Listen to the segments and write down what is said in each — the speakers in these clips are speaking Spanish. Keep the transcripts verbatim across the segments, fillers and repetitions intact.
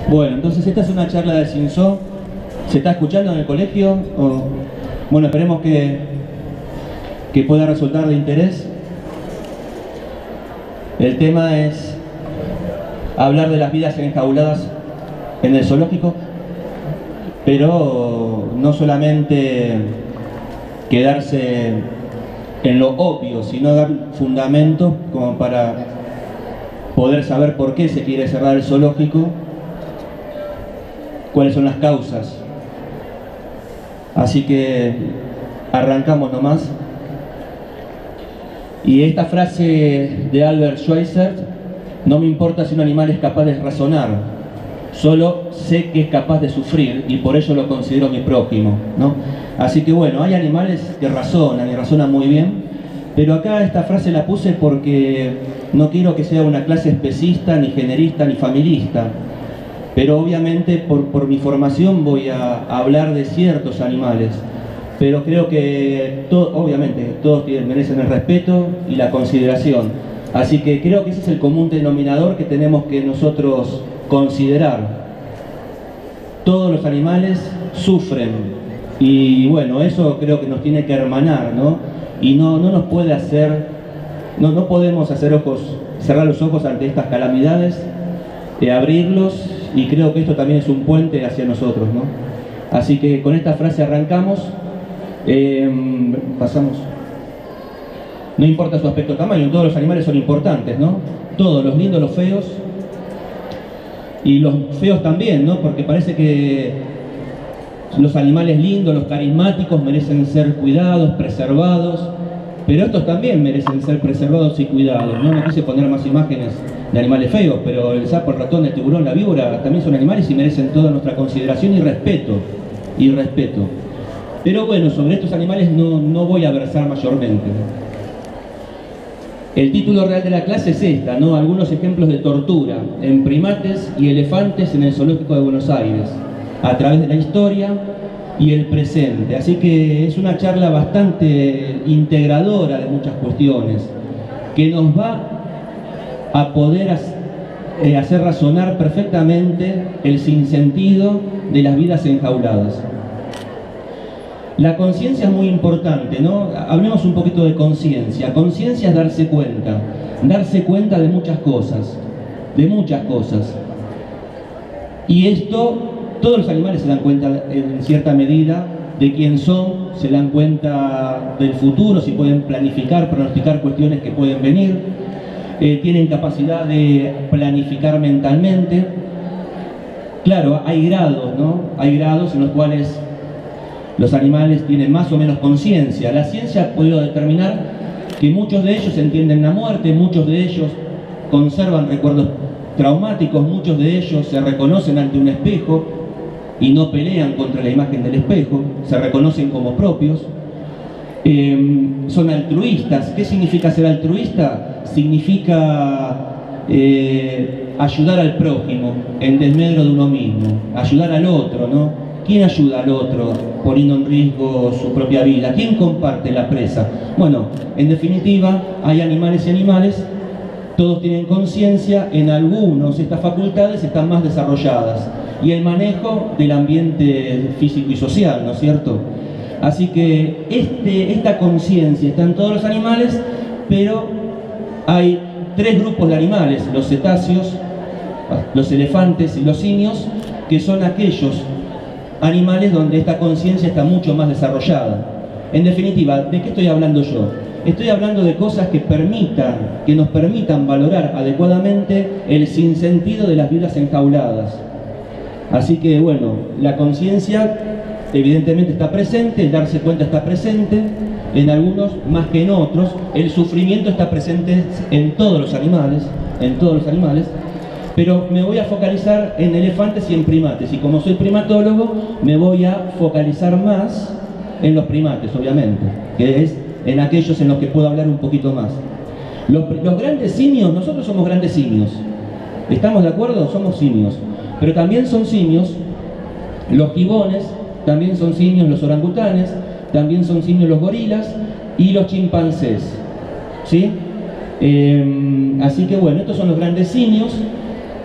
Bueno, entonces esta es una charla de Cinzó. ¿Se está escuchando en el colegio? O... Bueno, esperemos que, que pueda resultar de interés. El tema es hablar de las vidas enjauladas en el zoológico, pero no solamente quedarse en lo obvio, sino dar fundamentos como para poder saber por qué se quiere cerrar el zoológico, cuáles son las causas. Así que arrancamos nomás. Y esta frase de Albert Schweitzer: no me importa si un animal es capaz de razonar, solo sé que es capaz de sufrir y por ello lo considero mi prójimo, ¿no? Así que bueno, hay animales que razonan y razonan muy bien, pero acá esta frase la puse porque no quiero que sea una clase especista, ni generista, ni familista. Pero obviamente por, por mi formación voy a, a hablar de ciertos animales. Pero creo que, to, obviamente, todos tienen, merecen el respeto y la consideración. Así que creo que ese es el común denominador que tenemos que nosotros considerar. Todos los animales sufren. Y bueno, eso creo que nos tiene que hermanar, ¿no? Y no, no nos puede hacer, no, no podemos hacer ojos, cerrar los ojos ante estas calamidades, eh, abrirlos. Y creo que esto también es un puente hacia nosotros, ¿no? Así que con esta frase arrancamos. Eh, pasamos. No importa su aspecto o tamaño, todos los animales son importantes, ¿no? Todos, los lindos, los feos. Y los feos también, ¿no? Porque parece que los animales lindos, los carismáticos, merecen ser cuidados, preservados. Pero estos también merecen ser preservados y cuidados, ¿no? No quise poner más imágenes de animales feos, pero el sapo, el ratón, el tiburón, la víbora también son animales y merecen toda nuestra consideración y respeto. Y respeto. Pero bueno, sobre estos animales no, no voy a versar mayormente. El título real de la clase es esta, ¿no? Algunos ejemplos de tortura en primates y elefantes en el Zoológico de Buenos Aires, a través de la historia y el presente. Así que es una charla bastante integradora de muchas cuestiones, que nos va a poder hacer razonar perfectamente el sinsentido de las vidas enjauladas. La conciencia es muy importante, ¿no? Hablemos un poquito de conciencia. Conciencia es darse cuenta, darse cuenta de muchas cosas, de muchas cosas. Y esto, todos los animales se dan cuenta en cierta medida de quién son, se dan cuenta del futuro, si pueden planificar, pronosticar cuestiones que pueden venir, eh, tienen capacidad de planificar mentalmente. Claro, hay grados, ¿no? Hay grados en los cuales los animales tienen más o menos conciencia. La ciencia ha podido determinar que muchos de ellos entienden la muerte, muchos de ellos conservan recuerdos traumáticos, muchos de ellos se reconocen ante un espejo y no pelean contra la imagen del espejo, se reconocen como propios. Eh, son altruistas. ¿Qué significa ser altruista? Significa eh, ayudar al prójimo en desmedro de uno mismo, ayudar al otro, ¿no? ¿Quién ayuda al otro poniendo en riesgo su propia vida? ¿Quién comparte la presa? Bueno, en definitiva, hay animales y animales, todos tienen conciencia, en algunos estas facultades están más desarrolladas. Y el manejo del ambiente físico y social, ¿no es cierto? Así que este, esta conciencia está en todos los animales, pero hay tres grupos de animales: los cetáceos, los elefantes y los simios, que son aquellos animales donde esta conciencia está mucho más desarrollada. En definitiva, ¿de qué estoy hablando yo? Estoy hablando de cosas que permitan, que nos permitan valorar adecuadamente el sinsentido de las vidas enjauladas. Así que bueno, la conciencia evidentemente está presente, el darse cuenta está presente, en algunos más que en otros. El sufrimiento está presente en todos los animales, en todos los animales. Pero me voy a focalizar en elefantes y en primates, y como soy primatólogo, me voy a focalizar más en los primates, obviamente, que es en aquellos en los que puedo hablar un poquito más. Los, los grandes simios, nosotros somos grandes simios, ¿estamos de acuerdo? Somos simios, pero también son simios los gibones, también son simios los orangutanes, también son simios los gorilas y los chimpancés, ¿sí? Eh, así que bueno, estos son los grandes simios.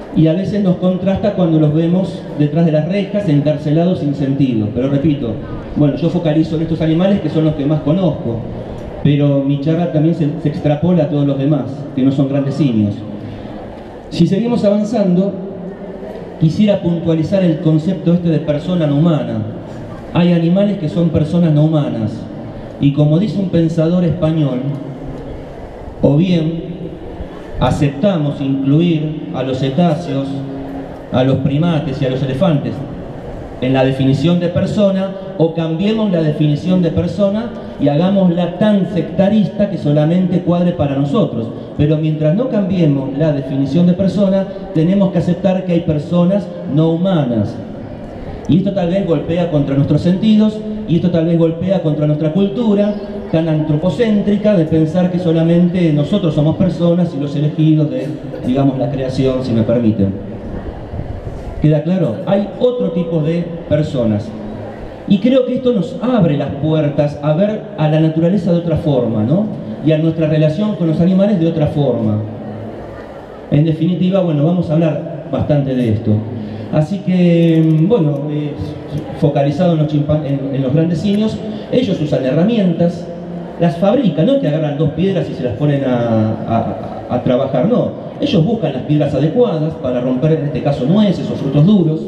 y a veces nos contrasta cuando los vemos detrás de las rejas, encarcelados sin sentido. Pero repito, bueno, yo focalizo en estos animales que son los que más conozco, pero mi charla también se, se extrapola a todos los demás, que no son grandes simios. Si seguimos avanzando, quisiera puntualizar el concepto este de persona no humana. Hay animales que son personas no humanas, y como dice un pensador español, o bien aceptamos incluir a los cetáceos, a los primates y a los elefantes en la definición de persona, o cambiemos la definición de persona y hagámosla tan sectarista que solamente cuadre para nosotros. Pero mientras no cambiemos la definición de persona, tenemos que aceptar que hay personas no humanas. Y esto tal vez golpea contra nuestros sentidos, y esto tal vez golpea contra nuestra cultura tan antropocéntrica de pensar que solamente nosotros somos personas y los elegidos de, digamos, la creación, si me permiten. ¿Queda claro? Hay otro tipo de personas. Y creo que esto nos abre las puertas a ver a la naturaleza de otra forma, ¿no? Y a nuestra relación con los animales de otra forma. En definitiva, bueno, vamos a hablar bastante de esto. Así que, bueno, eh, focalizado en los, chimpan en, en los grandes simios, ellos usan herramientas, las fabrican, no es que agarran dos piedras y se las ponen a, a, a trabajar, no. Ellos buscan las piedras adecuadas para romper, en este caso, nueces o frutos duros.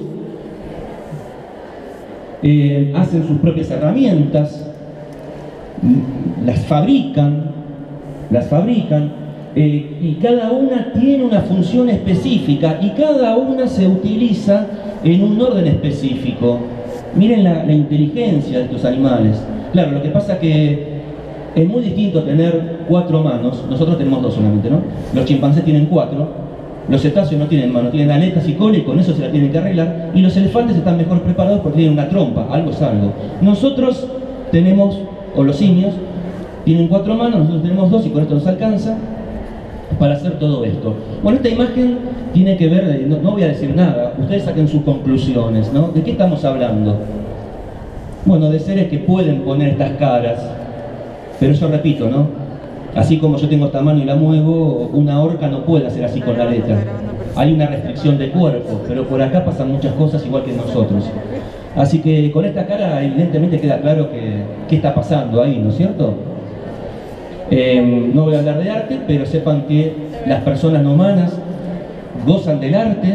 Eh, hacen sus propias herramientas, las fabrican, las fabrican, eh, y cada una tiene una función específica y cada una se utiliza en un orden específico. Miren la, la inteligencia de estos animales. Claro, lo que pasa que es muy distinto tener cuatro manos. Nosotros tenemos dos solamente, ¿no? Los chimpancés tienen cuatro. Los cetáceos no tienen mano, tienen aletas y cola, y con eso se la tienen que arreglar. Y los elefantes están mejor preparados porque tienen una trompa, algo es algo. Nosotros tenemos, o los simios, tienen cuatro manos, nosotros tenemos dos y con esto nos alcanza para hacer todo esto. Bueno, esta imagen tiene que ver, no, no voy a decir nada, ustedes saquen sus conclusiones, ¿no? ¿De qué estamos hablando? Bueno, de seres que pueden poner estas caras, pero yo repito, ¿no? Así como yo tengo esta mano y la muevo, una orca no puede hacer así con la aleta. Hay una restricción de cuerpo, pero por acá pasan muchas cosas igual que nosotros. Así que con esta cara evidentemente queda claro que qué está pasando ahí, ¿no es cierto? Eh, no voy a hablar de arte, pero sepan que las personas no humanas gozan del arte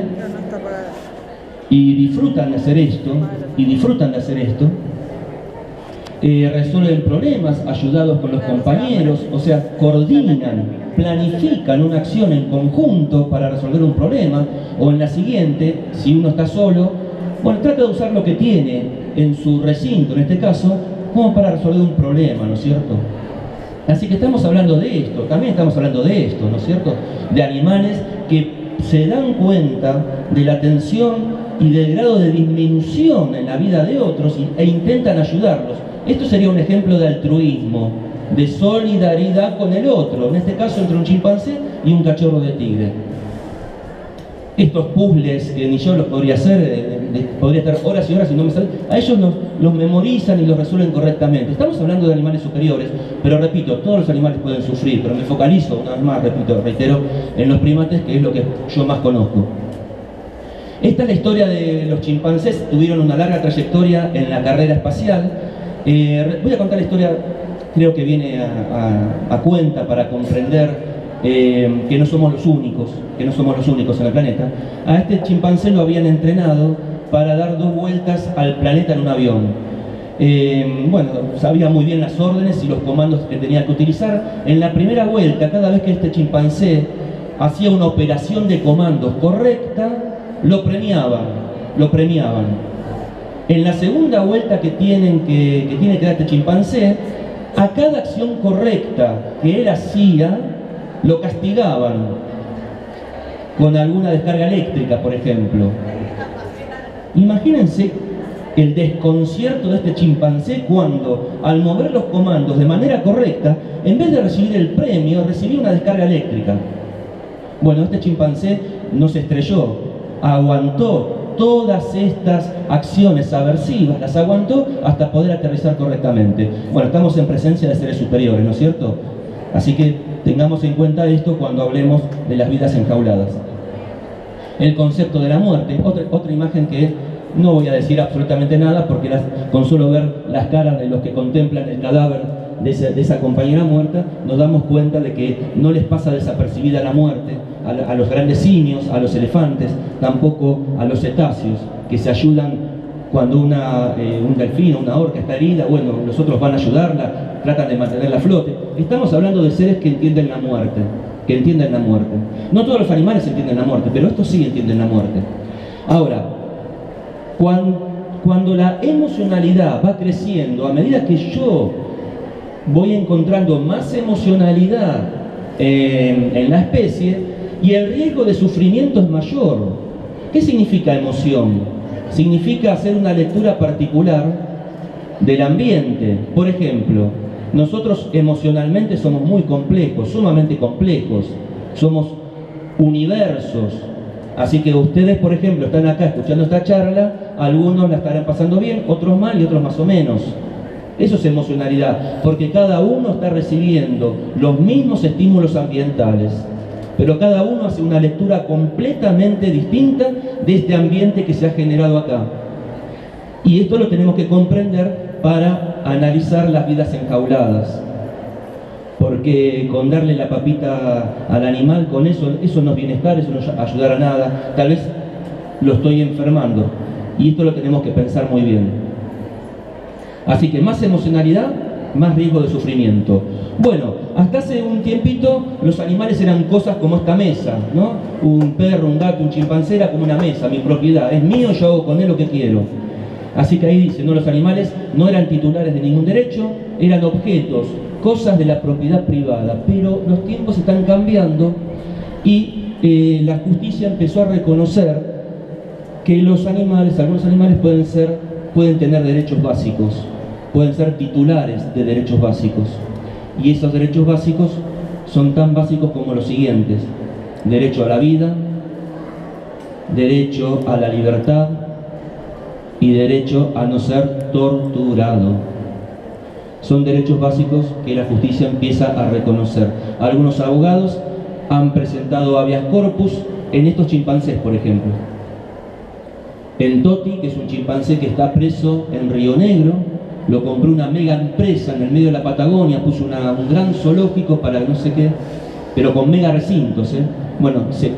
y disfrutan de hacer esto, y disfrutan de hacer esto. Eh, resuelven problemas ayudados con los compañeros, o sea, coordinan, planifican una acción en conjunto para resolver un problema, o en la siguiente, si uno está solo, bueno, trata de usar lo que tiene en su recinto, en este caso, como para resolver un problema, ¿no es cierto? Así que estamos hablando de esto, también estamos hablando de esto, ¿no es cierto? De animales que se dan cuenta de la tensión y del grado de disminución en la vida de otros e intentan ayudarlos. Esto sería un ejemplo de altruismo, de solidaridad con el otro, en este caso entre un chimpancé y un cachorro de tigre. Estos puzzles que ni yo los podría hacer, eh, eh, podría estar horas y horas y no me salen, a ellos los, los memorizan y los resuelven correctamente. Estamos hablando de animales superiores, pero repito, todos los animales pueden sufrir, pero me focalizo, una vez más, repito, reitero, en los primates, que es lo que yo más conozco. Esta es la historia de los chimpancés, tuvieron una larga trayectoria en la carrera espacial. Eh, voy a contar la historia, creo que viene a, a, a cuenta para comprender eh, que no somos los únicos, que no somos los únicos en el planeta. A este chimpancé lo habían entrenado para dar dos vueltas al planeta en un avión. Eh, bueno, sabía muy bien las órdenes y los comandos que tenía que utilizar. En la primera vuelta, cada vez que este chimpancé hacía una operación de comandos correcta, lo premiaban, lo premiaban. En la segunda vuelta que, tienen que, que tiene que dar este chimpancé, a cada acción correcta que él hacía, lo castigaban con alguna descarga eléctrica, por ejemplo. Imagínense el desconcierto de este chimpancé cuando, al mover los comandos de manera correcta, en vez de recibir el premio, recibía una descarga eléctrica. Bueno, este chimpancé no se estrelló, aguantó todas estas acciones aversivas, las aguantó hasta poder aterrizar correctamente. Bueno, estamos en presencia de seres superiores, ¿no es cierto? Así que tengamos en cuenta esto cuando hablemos de las vidas enjauladas. el concepto de la muerte. Otra, otra imagen que no voy a decir absolutamente nada porque las, con solo ver las caras de los que contemplan el cadáver de esa, de esa compañera muerta, nos damos cuenta de que no les pasa desapercibida la muerte a, a los grandes simios, a los elefantes, tampoco a los cetáceos, que se ayudan cuando una, eh, un delfín o una orca está herida. Bueno, los otros van a ayudarla, tratan de mantenerla a flote. Estamos hablando de seres que entienden la muerte, que entienden la muerte. No todos los animales entienden la muerte, pero estos sí entienden la muerte. Ahora, cuando, cuando la emocionalidad va creciendo, a medida que yo voy encontrando más emocionalidad en, en la especie, y el riesgo de sufrimiento es mayor. ¿Qué significa emoción? Significa hacer una lectura particular del ambiente. Por ejemplo, nosotros emocionalmente somos muy complejos, sumamente complejos, somos universos. Así que ustedes, por ejemplo, están acá escuchando esta charla, algunos la estarán pasando bien, otros mal y otros más o menos. Eso es emocionalidad, porque cada uno está recibiendo los mismos estímulos ambientales, pero cada uno hace una lectura completamente distinta de este ambiente que se ha generado acá. Y esto lo tenemos que comprender para analizar las vidas enjauladas. Porque con darle la papita al animal, con eso, eso no es bienestar, eso no es ayudar a nada. Tal vez lo estoy enfermando. Y esto lo tenemos que pensar muy bien. Así que más emocionalidad, más riesgo de sufrimiento. Bueno, hasta hace un tiempito los animales eran cosas como esta mesa, ¿no? Un perro, un gato, un chimpancé era como una mesa, mi propiedad, es mío, yo hago con él lo que quiero. Así que ahí dice, no, los animales no eran titulares de ningún derecho, eran objetos, cosas de la propiedad privada. Pero los tiempos están cambiando y eh, la justicia empezó a reconocer que los animales, algunos animales pueden ser, pueden tener derechos básicos, pueden ser titulares de derechos básicos. Y esos derechos básicos son tan básicos como los siguientes: derecho a la vida, derecho a la libertad y derecho a no ser torturado. Son derechos básicos que la justicia empieza a reconocer. Algunos abogados han presentado habeas corpus en estos chimpancés, por ejemplo. En Toti, que es un chimpancé que está preso en Río Negro, lo compró una mega empresa en el medio de la Patagonia, puso una, un gran zoológico para no sé qué, pero con mega recintos, ¿eh? Bueno, se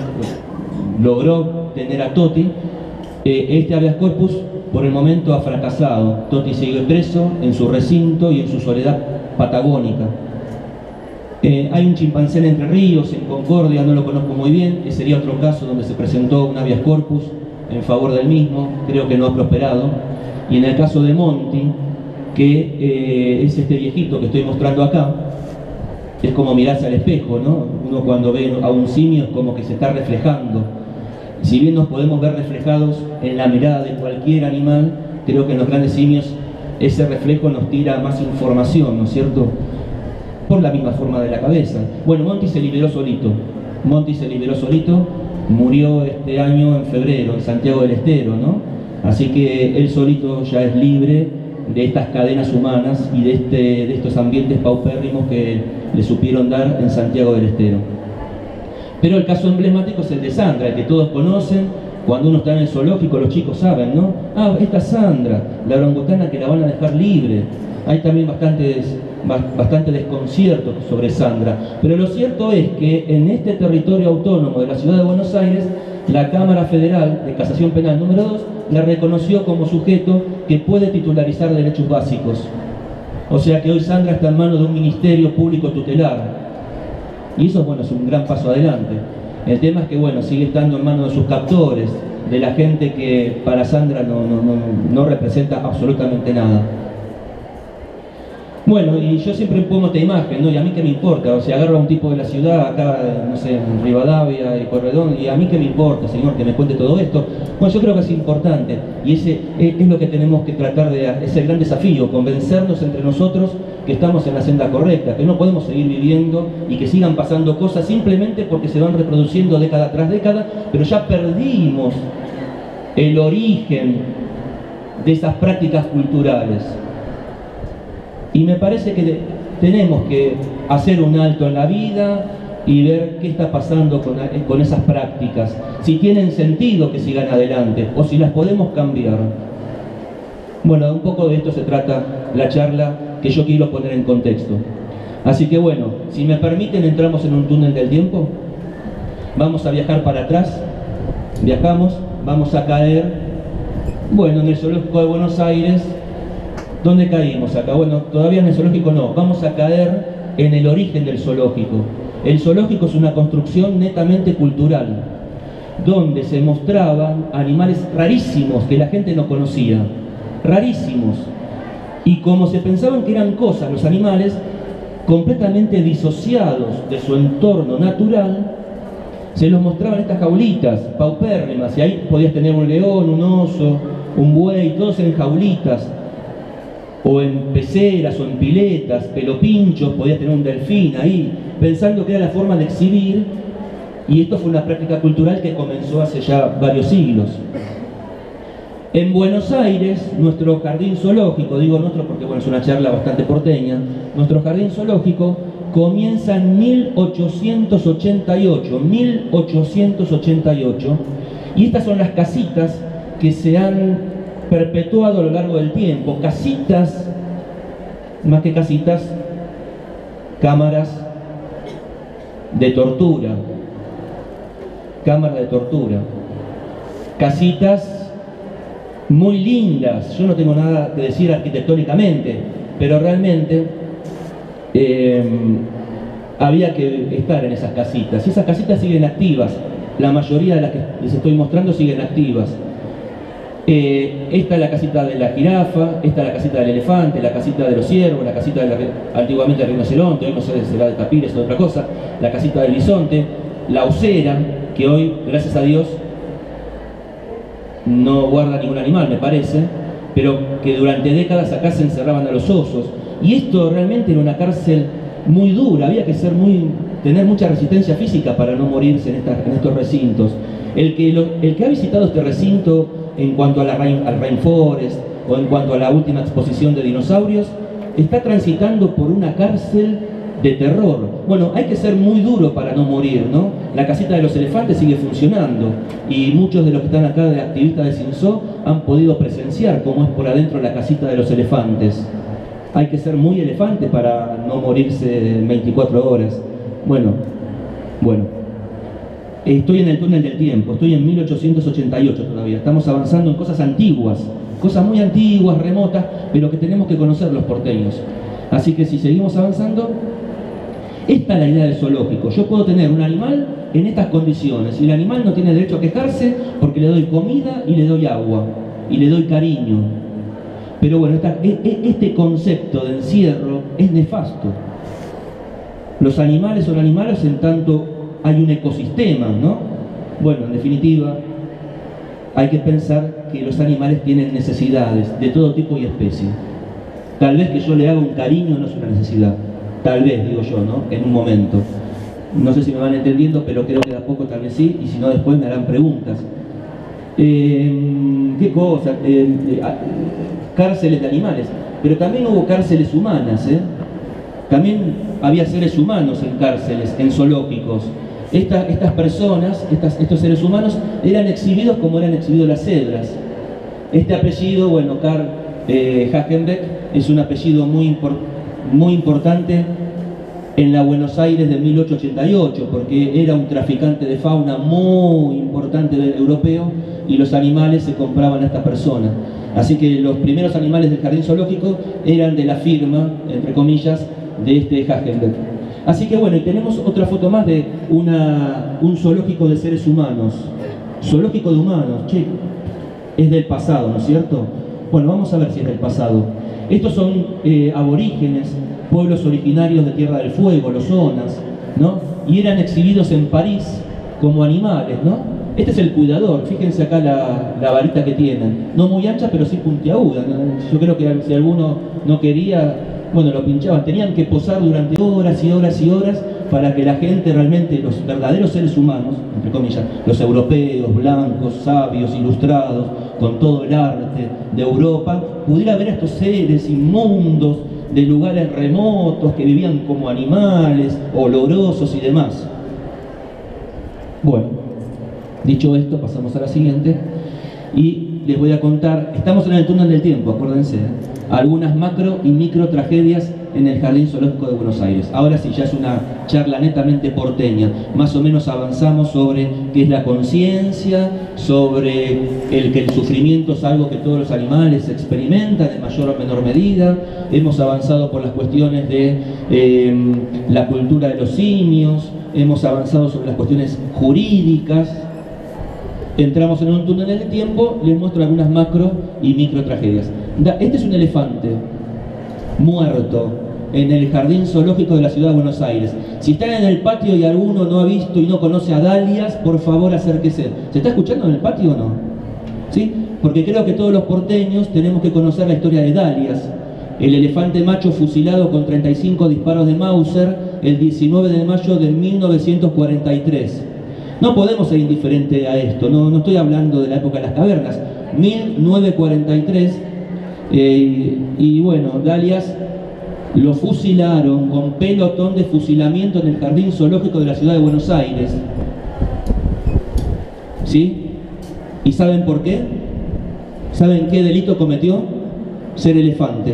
logró tener a Toti. Eh, este habeas corpus por el momento ha fracasado. Toti sigue preso en su recinto y en su soledad patagónica. Eh, hay un chimpancé en Entre Ríos, en Concordia, no lo conozco muy bien, ese sería otro caso donde se presentó un habeas corpus en favor del mismo, creo que no ha prosperado. Y en el caso de Monty, que eh, es este viejito que estoy mostrando acá, es como mirarse al espejo, ¿no? Uno cuando ve a un simio es como que se está reflejando. Si bien nos podemos ver reflejados en la mirada de cualquier animal, creo que en los grandes simios ese reflejo nos tira más información, ¿no es cierto? Por la misma forma de la cabeza. Bueno, Monty se liberó solito. Monty se liberó solito, murió este año en febrero en Santiago del Estero, ¿no? Así que él solito ya es libre de estas cadenas humanas y de, este, de estos ambientes paupérrimos que le supieron dar en Santiago del Estero. Pero el caso emblemático es el de Sandra, el que todos conocen. Cuando uno está en el zoológico, los chicos saben, ¿no? Ah, esta es Sandra, la orangutana que la van a dejar libre. Hay también bastantes, bastante desconcierto sobre Sandra. Pero lo cierto es que en este territorio autónomo de la ciudad de Buenos Aires, la Cámara Federal de Casación Penal número dos la reconoció como sujeto que puede titularizar derechos básicos. O sea que hoy Sandra está en manos de un ministerio público tutelar. Y eso, bueno, es un gran paso adelante. El tema es que, bueno, sigue estando en manos de sus captores, de la gente que para Sandra no, no, no, no representa absolutamente nada. Bueno, y yo siempre pongo esta imagen, ¿no? Y a mí qué me importa, o sea, agarro a un tipo de la ciudad, acá, no sé, en Rivadavia y Corredón, y a mí qué me importa, señor, que me cuente todo esto. Bueno, yo creo que es importante, y ese es lo que tenemos que tratar de hacer, es el gran desafío, convencernos entre nosotros que estamos en la senda correcta, que no podemos seguir viviendo y que sigan pasando cosas simplemente porque se van reproduciendo década tras década, pero ya perdimos el origen de esas prácticas culturales. Y me parece que tenemos que hacer un alto en la vida, y ver qué está pasando con, con esas prácticas, si tienen sentido que sigan adelante o si las podemos cambiar. Bueno, un poco de esto se trata la charla que yo quiero poner en contexto. Así que bueno, si me permiten, entramos en un túnel del tiempo. Vamos a viajar para atrás, viajamos, vamos a caer, bueno, en el zoológico de Buenos Aires. ¿Dónde caímos acá? Bueno, todavía en el zoológico no, vamos a caer en el origen del zoológico. El zoológico es una construcción netamente cultural, donde se mostraban animales rarísimos que la gente no conocía, rarísimos. Y como se pensaban que eran cosas los animales, completamente disociados de su entorno natural, se los mostraban estas jaulitas paupérrimas, y ahí podías tener un león, un oso, un buey, todos en jaulitas, o en peceras, o en piletas, pelopinchos, podías tener un delfín ahí, pensando que era la forma de exhibir, y esto fue una práctica cultural que comenzó hace ya varios siglos. En Buenos Aires, nuestro jardín zoológico, digo nuestro porque bueno, es una charla bastante porteña, nuestro jardín zoológico comienza en mil ochocientos ochenta y ocho, mil ochocientos ochenta y ocho, y estas son las casitas que se han perpetuado a lo largo del tiempo, casitas, más que casitas, cámaras de tortura, cámaras de tortura, casitas muy lindas. Yo no tengo nada que decir arquitectónicamente, pero realmente eh, había que estar en esas casitas, y esas casitas siguen activas, la mayoría de las que les estoy mostrando siguen activas. Eh, esta es la casita de la jirafa, esta es la casita del elefante, la casita de los ciervos, la casita de la, antiguamente del rinoceronte, hoy no sé si será de tapires o de otra cosa, la casita del bisonte, la osera, que hoy, gracias a Dios, no guarda ningún animal, me parece, pero que durante décadas acá se encerraban a los osos. Y esto realmente era una cárcel muy dura, había que ser muy, tener mucha resistencia física para no morirse en, esta, en estos recintos. El que, lo, el que ha visitado este recinto en cuanto a la, al Rainforest o en cuanto a la última exposición de dinosaurios, está transitando por una cárcel de terror. Bueno, hay que ser muy duro para no morir, ¿no? La casita de los elefantes sigue funcionando y muchos de los que están acá de activistas de Cinzó han podido presenciar cómo es por adentro la casita de los elefantes. Hay que ser muy elefante para no morirse en veinticuatro horas. Bueno, bueno. Estoy en el túnel del tiempo, estoy en mil ochocientos ochenta y ocho todavía. Estamos avanzando en cosas antiguas, cosas muy antiguas, remotas, pero que tenemos que conocer los porteños. Así que si seguimos avanzando, esta es la idea del zoológico. Yo puedo tener un animal en estas condiciones y el animal no tiene derecho a quejarse porque le doy comida y le doy agua y le doy cariño. Pero bueno, esta, este concepto de encierro es nefasto. Los animales son animales en tanto hay un ecosistema, ¿no? Bueno, en definitiva, hay que pensar que los animales tienen necesidades de todo tipo y especie. Tal vez que yo le haga un cariño no es una necesidad. Tal vez, digo yo, ¿no? En un momento. No sé si me van entendiendo, pero creo que de a poco tal vez sí, y si no después me harán preguntas. Eh, ¿Qué cosa? Eh, eh, cárceles de animales. Pero también hubo cárceles humanas, ¿eh? También había seres humanos en cárceles, en zoológicos. Esta, estas personas, estas, estos seres humanos, eran exhibidos como eran exhibidos las cebras. Este apellido, bueno, Karl eh, Hagenbeck, es un apellido muy importante, muy importante en la Buenos Aires de mil ochocientos ochenta y ocho, porque era un traficante de fauna muy importante europeo y los animales se compraban a esta persona. Así que los primeros animales del jardín zoológico eran de la firma, entre comillas, de este Hagenbeck. Así que bueno, y tenemos otra foto más de una, un zoológico de seres humanos. Zoológico de humanos, che, es del pasado, ¿no es cierto? Bueno, vamos a ver si es del pasado. Estos son eh, aborígenes, pueblos originarios de Tierra del Fuego, los zonas, ¿no? Y eran exhibidos en París como animales, ¿no? Este es el cuidador, fíjense acá la, la varita que tienen. No muy ancha, pero sí puntiaguda, ¿no? Yo creo que si alguno no quería, bueno, lo pinchaban. Tenían que posar durante horas y horas y horas para que la gente realmente, los verdaderos seres humanos, entre comillas, los europeos, blancos, sabios, ilustrados, con todo el arte de Europa, pudiera ver a estos seres inmundos de lugares remotos que vivían como animales, olorosos y demás. Bueno, dicho esto, pasamos a la siguiente y les voy a contar, estamos en el túnel del tiempo, acuérdense, ¿eh? Algunas macro y micro tragedias en el Jardín Zoológico de Buenos Aires. Ahora sí, ya es una charla netamente porteña. Más o menos avanzamos sobre qué es la conciencia, sobre el que el sufrimiento es algo que todos los animales experimentan en mayor o menor medida. Hemos avanzado por las cuestiones de eh, la cultura de los simios, hemos avanzado sobre las cuestiones jurídicas. Entramos en un túnel del tiempo, les muestro algunas macro y micro tragedias. Este es un elefante muerto en el Jardín Zoológico de la Ciudad de Buenos Aires. Si están en el patio y alguno no ha visto y no conoce a Dalias, por favor acérquese. ¿Se está escuchando en el patio o no? ¿Sí? Porque creo que todos los porteños tenemos que conocer la historia de Dalias, el elefante macho fusilado con treinta y cinco disparos de Mauser el diecinueve de mayo de mil novecientos cuarenta y tres. No podemos ser indiferentes a esto, no, no estoy hablando de la época de las cavernas. mil novecientos cuarenta y tres, eh, y bueno, Dalias lo fusilaron con pelotón de fusilamiento en el Jardín Zoológico de la Ciudad de Buenos Aires. ¿Sí? ¿Y saben por qué? ¿Saben qué delito cometió? Ser elefante.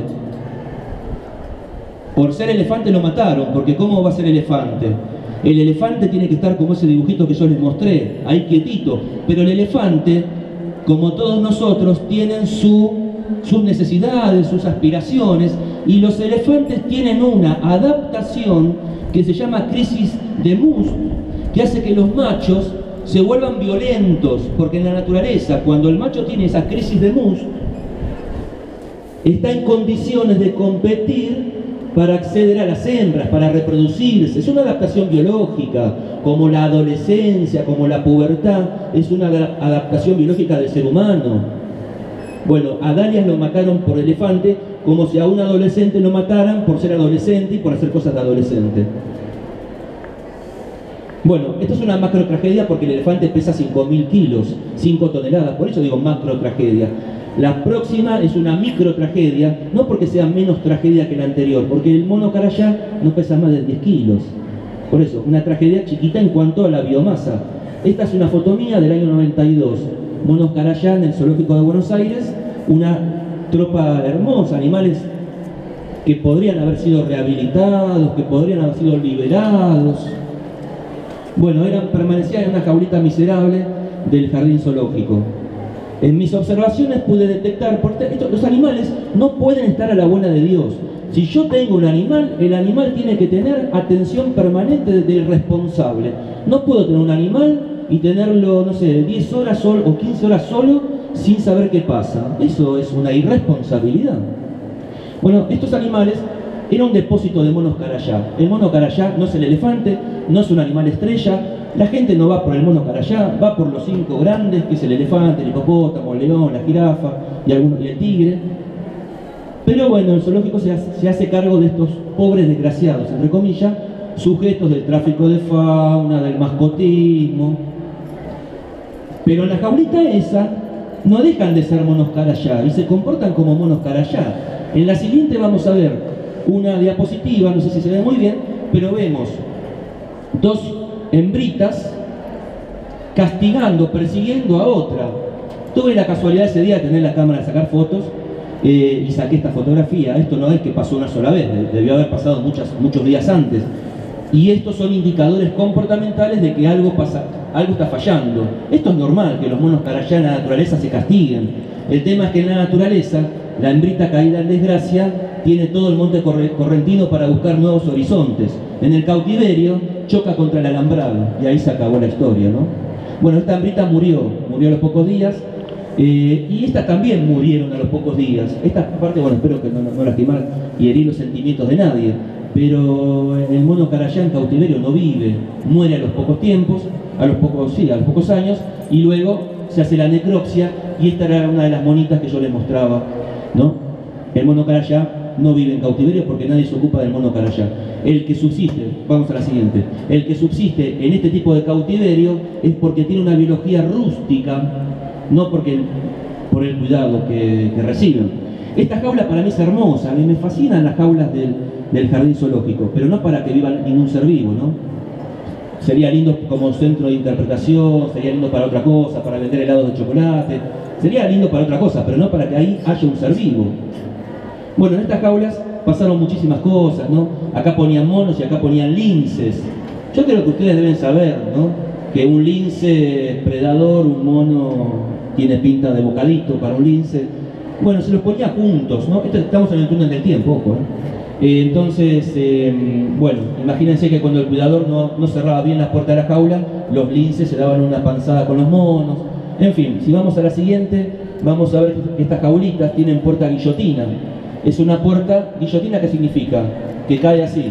Por ser elefante lo mataron, porque ¿cómo va a ser elefante? El elefante tiene que estar como ese dibujito que yo les mostré, ahí quietito. Pero el elefante, como todos nosotros, tienen su, sus necesidades, sus aspiraciones, y los elefantes tienen una adaptación que se llama crisis de Mus, que hace que los machos se vuelvan violentos, porque en la naturaleza, cuando el macho tiene esa crisis de Mus, está en condiciones de competir para acceder a las hembras, para reproducirse. Es una adaptación biológica, como la adolescencia, como la pubertad, es una adaptación biológica del ser humano. Bueno, a Dalias lo mataron por elefante, como si a un adolescente lo mataran por ser adolescente y por hacer cosas de adolescente. Bueno, esto es una macro tragedia porque el elefante pesa cinco mil kilos, cinco toneladas, por eso digo macro tragedia. La próxima es una micro tragedia, no porque sea menos tragedia que la anterior, porque el mono carayá no pesa más de diez kilos. Por eso, una tragedia chiquita en cuanto a la biomasa. Esta es una foto mía del año noventa y dos. Monos carayá en el Zoológico de Buenos Aires, una tropa hermosa, animales que podrían haber sido rehabilitados, que podrían haber sido liberados. Bueno, eran, permanecían en una jaulita miserable del Jardín Zoológico. En mis observaciones pude detectar, porque esto, los animales no pueden estar a la buena de Dios. Si yo tengo un animal, el animal tiene que tener atención permanente del responsable. No puedo tener un animal y tenerlo, no sé, diez horas solo, o quince horas solo sin saber qué pasa. Eso es una irresponsabilidad. Bueno, estos animales eran un depósito de monos carayá. El mono carayá no es el elefante, no es un animal estrella. La gente no va por el mono carayá, va por los cinco grandes, que es el elefante, el hipopótamo, el león, la jirafa y, algunos, y el tigre. Pero bueno, el zoológico se hace, se hace cargo de estos pobres desgraciados, entre comillas, sujetos del tráfico de fauna, del mascotismo. Pero en la jaulita esa no dejan de ser monos carayá y se comportan como monos carayá. En la siguiente vamos a ver una diapositiva, no sé si se ve muy bien, pero vemos dos hembritas castigando, persiguiendo a otra. Tuve la casualidad ese día de tener la cámara de sacar fotos eh, y saqué esta fotografía. Esto no es que pasó una sola vez, debió haber pasado muchas, muchos días antes. Y estos son indicadores comportamentales de que algo pasa, algo está fallando. Esto es normal, que los monos carayá en la naturaleza se castiguen. El tema es que en la naturaleza, la hembrita caída en desgracia tiene todo el monte correntino para buscar nuevos horizontes. En el cautiverio choca contra el alambrado y ahí se acabó la historia, ¿no? Bueno, esta hembrita murió, murió a los pocos días, eh, y estas también murieron a los pocos días. Esta parte, bueno, espero que no, no, no lastimar y herir los sentimientos de nadie, pero el mono carayá en cautiverio no vive, muere a los pocos tiempos, a los pocos, sí, a los pocos años, y luego se hace la necropsia, y esta era una de las monitas que yo les mostraba, ¿no? El mono carayá no vive en cautiverio porque nadie se ocupa del mono carayá. El que subsiste, vamos a la siguiente, el que subsiste en este tipo de cautiverio es porque tiene una biología rústica, no porque por el cuidado que, que reciben. Esta jaula para mí es hermosa, a mí me fascinan las jaulas del, del jardín zoológico, pero no para que viva ningún ser vivo, ¿no? sería lindo como centro de interpretación, sería lindo para otra cosa, para vender helados de chocolate, sería lindo para otra cosa, pero no para que ahí haya un ser vivo. Bueno, en estas jaulas pasaron muchísimas cosas, ¿no? Acá ponían monos y acá ponían linces. Yo creo que ustedes deben saber, ¿no?, que un lince predador, un mono tiene pinta de bocadito para un lince. Bueno, se los ponía juntos, ¿no? Esto, estamos en el túnel del tiempo, ojo, ¿eh? Eh, entonces, eh, bueno, imagínense que cuando el cuidador no, no cerraba bien las puertas de la jaula, los linces se daban una panzada con los monos. En fin, si vamos a la siguiente, vamos a ver que estas jaulitas tienen puerta guillotina. Es una puerta guillotina, ¿qué significa? Que cae así.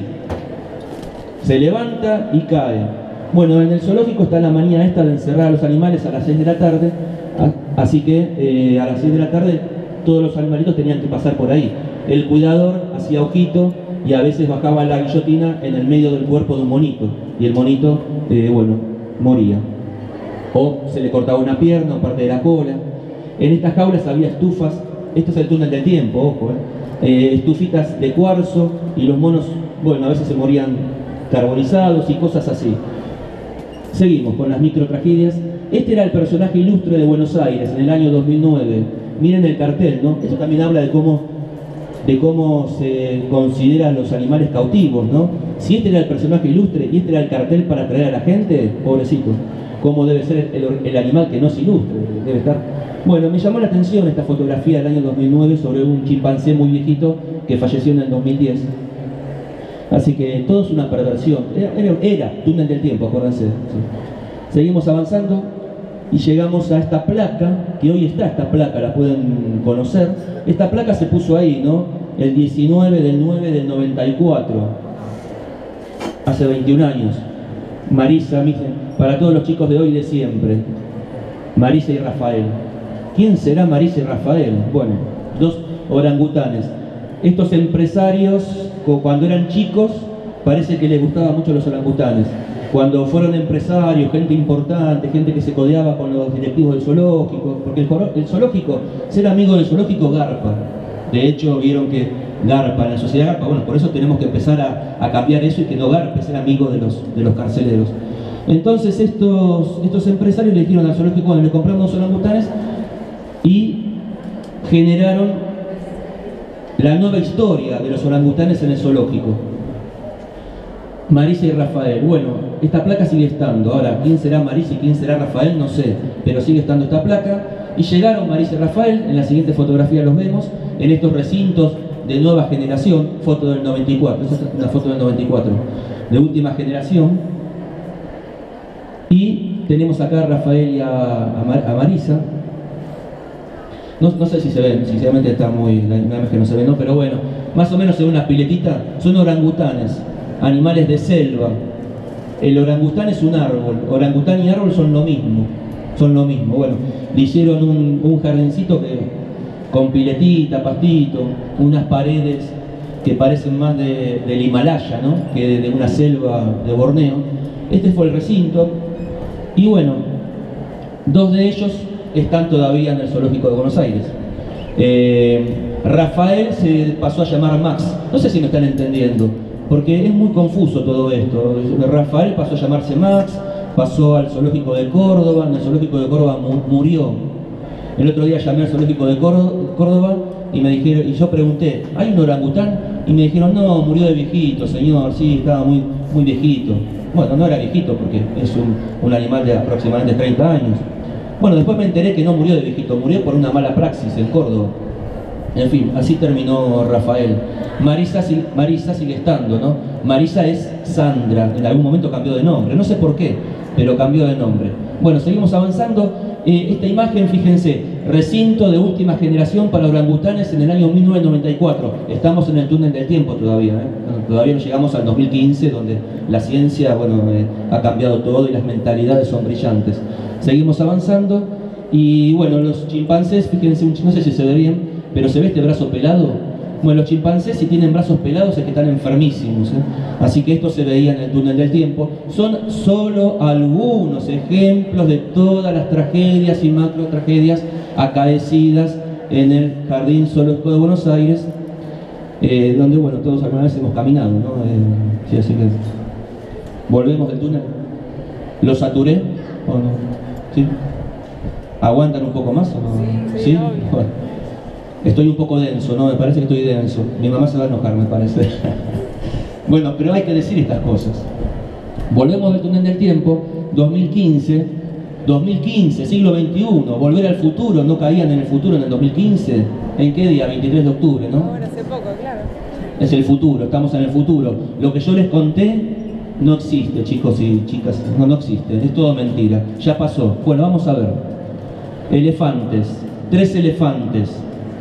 Se levanta y cae. Bueno, en el zoológico está la manía esta de encerrar a los animales a las seis de la tarde, así que eh, a las seis de la tarde todos los animalitos tenían que pasar por ahí. El cuidador hacía ojito y a veces bajaba la guillotina en el medio del cuerpo de un monito, y el monito, eh, bueno, moría. O se le cortaba una pierna o parte de la cola. En estas jaulas había estufas, esto es el túnel del tiempo, ojo, eh, eh, estufitas de cuarzo, y los monos, bueno, a veces se morían carbonizados y cosas así. Seguimos con las micro tragedias. Este era el personaje ilustre de Buenos Aires en el año dos mil nueve. Miren el cartel, ¿no? Eso también habla de cómo, de cómo se consideran los animales cautivos, ¿no? Si este era el personaje ilustre y este era el cartel para atraer a la gente, pobrecito, ¿cómo debe ser el, el animal que no es ilustre? Debe estar. Bueno, me llamó la atención esta fotografía del año dos mil nueve sobre un chimpancé muy viejito que falleció en el dos mil diez. Así que todo es una perversión. Era, era, era túnel del tiempo, acuérdense. ¿Sí? Seguimos avanzando y llegamos a esta placa, que hoy está esta placa, la pueden conocer. Esta placa se puso ahí, ¿no? El diecinueve del nueve del noventa y cuatro, hace veintiún años. Marisa, para todos los chicos de hoy y de siempre, Marisa y Rafael. ¿Quién será Marisa y Rafael? Bueno, dos orangutanes. Estos empresarios, cuando eran chicos, parece que les gustaban mucho los orangutanes. Cuando fueron empresarios, gente importante, gente que se codeaba con los directivos del zoológico, porque el, el zoológico, ser amigo del zoológico garpa. De hecho, vieron que garpa, en la sociedad garpa, bueno, por eso tenemos que empezar a, a cambiar eso y que no garpe, ser amigo de los, de los carceleros. Entonces estos, estos empresarios le dijeron al zoológico, bueno, le compramos dos orangutanes y generaron la nueva historia de los orangutanes en el zoológico. Marisa y Rafael. Bueno, esta placa sigue estando. Ahora, ¿quién será Marisa y quién será Rafael? No sé, pero sigue estando esta placa. Y llegaron Marisa y Rafael, en la siguiente fotografía los vemos, en estos recintos de nueva generación, foto del noventa y cuatro, esa es una foto del noventa y cuatro, de última generación. Y tenemos acá a Rafael y a, a, Mar, a Marisa. No, no sé si se ven, sinceramente está muy, la imagen no se ve, ¿no? Pero bueno, más o menos se ve una piletita. Son orangutanes, animales de selva. El orangután es un árbol, orangután y árbol son lo mismo, son lo mismo. Bueno, le hicieron un, un jardincito que, con piletita, pastito, unas paredes que parecen más de, del Himalaya, ¿no?, que de, de una selva de Borneo. Este fue el recinto, y bueno, dos de ellos están todavía en el zoológico de Buenos Aires. Eh, Rafael se pasó a llamar Max. No sé si me están entendiendo, porque es muy confuso todo esto. Rafael pasó a llamarse Max, pasó al zoológico de Córdoba, en el zoológico de Córdoba mu murió. El otro día llamé al zoológico de Córdoba y me dijeron, y yo pregunté, ¿hay un orangután? Y me dijeron, no, murió de viejito, señor, sí, estaba muy, muy viejito. Bueno, no era viejito porque es un, un animal de aproximadamente treinta años. Bueno, después me enteré que no murió de viejito, murió por una mala praxis en Córdoba. En fin, así terminó Rafael. Marisa, Marisa sigue estando, ¿no? Marisa es Sandra, en algún momento cambió de nombre, no sé por qué, pero cambió de nombre. Bueno, seguimos avanzando. Eh, esta imagen, fíjense, recinto de última generación para orangutanes en el año mil novecientos noventa y cuatro. Estamos en el túnel del tiempo todavía, ¿eh? Todavía no llegamos al dos mil quince, donde la ciencia, bueno, eh, ha cambiado todo y las mentalidades son brillantes. Seguimos avanzando y bueno, los chimpancés, fíjense, no sé si se ve bien, pero se ve este brazo pelado. Bueno, los chimpancés, si tienen brazos pelados es que están enfermísimos, ¿eh? Así que esto se veía en el túnel del tiempo. Son solo algunos ejemplos de todas las tragedias y macro tragedias acaecidas en el Jardín Zoológico de Buenos Aires, eh, donde, bueno, todos alguna vez hemos caminado, ¿no? Eh, sí, así que volvemos del túnel. ¿Lo saturé o no? ¿Sí? ¿Aguantan un poco más o no? Sí, ¿Sí? sí, Bueno, estoy un poco denso, ¿no? Me parece que estoy denso. Mi mamá se va a enojar, me parece. Bueno, pero hay que decir estas cosas. Volvemos al túnel del tiempo, dos mil quince, dos mil quince, siglo veintiuno, volver al futuro, no caían en el futuro en el dos mil quince. ¿En qué día? veintitrés de octubre, ¿no? Ahora hace poco, claro. Es el futuro, estamos en el futuro. Lo que yo les conté no existe, chicos y chicas, no, no existe, es todo mentira. Ya pasó. Bueno, vamos a ver. Elefantes, tres elefantes,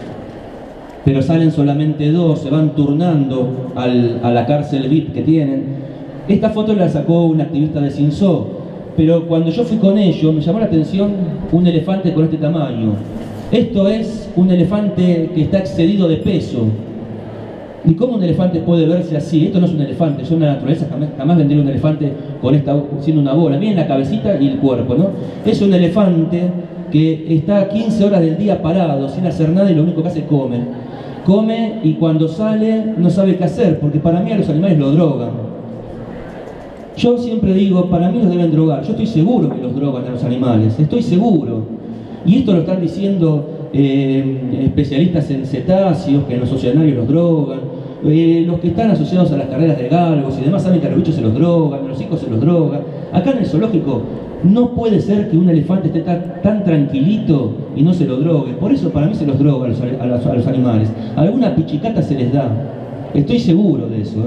pero salen solamente dos, se van turnando al, a la cárcel V I P que tienen. Esta foto la sacó un activista de Cinzó, pero cuando yo fui con ellos me llamó la atención un elefante con este tamaño. Esto es un elefante que está excedido de peso. ¿Y cómo un elefante puede verse así? Esto no es un elefante, yo en la naturaleza jamás, jamás vendría un elefante con esta, siendo una bola. Miren la cabecita y el cuerpo, ¿no? Es un elefante que está quince horas del día parado, sin hacer nada, y lo único que hace es comer. Come y cuando sale no sabe qué hacer, porque para mí a los animales lo drogan. Yo siempre digo, para mí los deben drogar. Yo estoy seguro que los drogan a los animales, estoy seguro. Y esto lo están diciendo eh, especialistas en cetáceos, que en los oceanarios los drogan. Eh, los que están asociados a las carreras de galgos y demás saben que a los bichos se los drogan, a los hijos se los drogan. Acá en el zoológico no puede ser que un elefante esté tan, tan tranquilito y no se lo drogue. Por eso para mí se los droga a los, a los, a los animales. Alguna pichicata se les da. Estoy seguro de eso,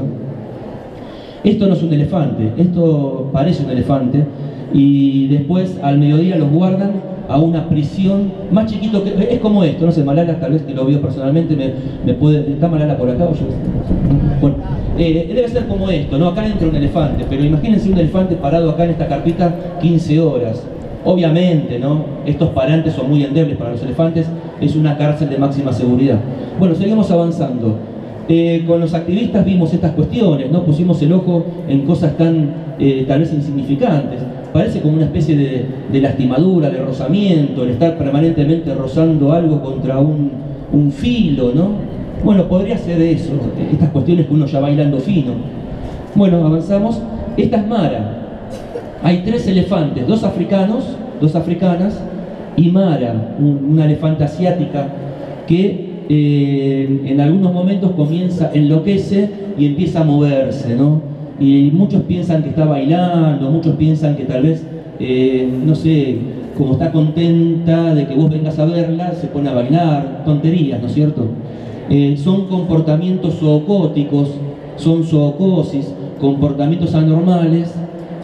¿eh? Esto no es un elefante, esto parece un elefante. Y después al mediodía los guardan a una prisión más chiquito que... Es como esto, no sé, Malala tal vez que lo vio personalmente, me, me puede... ¿Está Malala por acá o yo? Bueno, eh, debe ser como esto, ¿no? Acá entra un elefante, pero imagínense un elefante parado acá en esta carpita quince horas. Obviamente, ¿no? Estos parantes son muy endebles para los elefantes, es una cárcel de máxima seguridad. Bueno, seguimos avanzando. Eh, con los activistas vimos estas cuestiones, ¿no? Pusimos el ojo en cosas tan, eh, tal vez insignificantes. Parece como una especie de, de lastimadura, de rozamiento, el estar permanentemente rozando algo contra un, un filo, ¿no? Bueno, podría ser eso, estas cuestiones que uno ya va hilando fino. Bueno, avanzamos. Esta es Mara. Hay tres elefantes, dos africanos, dos africanas, y Mara, un, una elefanta asiática que eh, en algunos momentos comienza, enloquece y empieza a moverse, ¿no? Y muchos piensan que está bailando, muchos piensan que tal vez, eh, no sé, como está contenta de que vos vengas a verla, se pone a bailar, tonterías, ¿no es cierto? Eh, son comportamientos zoocóticos, son zoocosis, comportamientos anormales,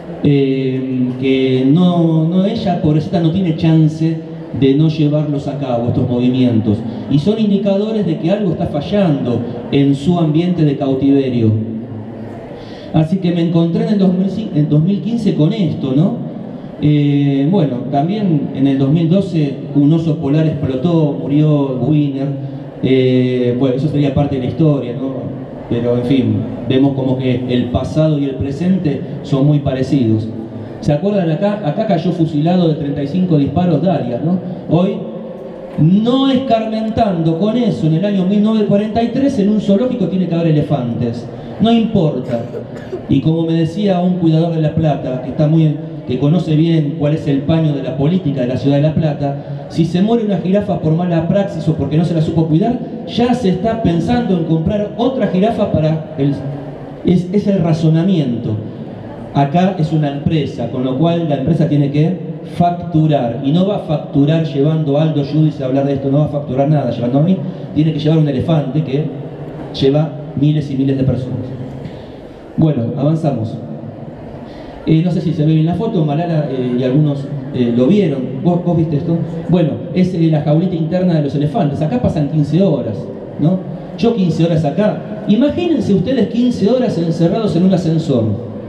eh, que no, no, ella, pobrecita, no tiene chance de no llevarlos a cabo, estos movimientos. Y son indicadores de que algo está fallando en su ambiente de cautiverio. Así que me encontré en el dos mil quince con esto, ¿no? Eh, bueno, también en el dos mil doce un oso polar explotó, murió Winner. Eh, bueno, eso sería parte de la historia, ¿no? Pero en fin, vemos como que el pasado y el presente son muy parecidos. ¿Se acuerdan acá? Acá cayó fusilado de treinta y cinco disparos Darias, ¿no? Hoy, no escarmentando con eso, en el año mil novecientos cuarenta y tres en un zoológico tiene que haber elefantes. No importa. Y como me decía un cuidador de La Plata, que está muy, que conoce bien cuál es el paño de la política de la ciudad de La Plata, si se muere una jirafa por mala praxis o porque no se la supo cuidar, ya se está pensando en comprar otra jirafa para el... Es, es el razonamiento. Acá es una empresa, con lo cual la empresa tiene que facturar. Y no va a facturar llevando a Aldo Giudice a hablar de esto, no va a facturar nada llevando a mí. Tiene que llevar un elefante que lleva miles y miles de personas. Bueno, avanzamos. Eh, no sé si se ve bien la foto, Malala eh, y algunos eh, lo vieron. ¿Vos, ¿Vos viste esto? Bueno, es eh, la jaulita interna de los elefantes. Acá pasan quince horas, ¿no? Yo quince horas acá. Imagínense ustedes quince horas encerrados en un ascensor.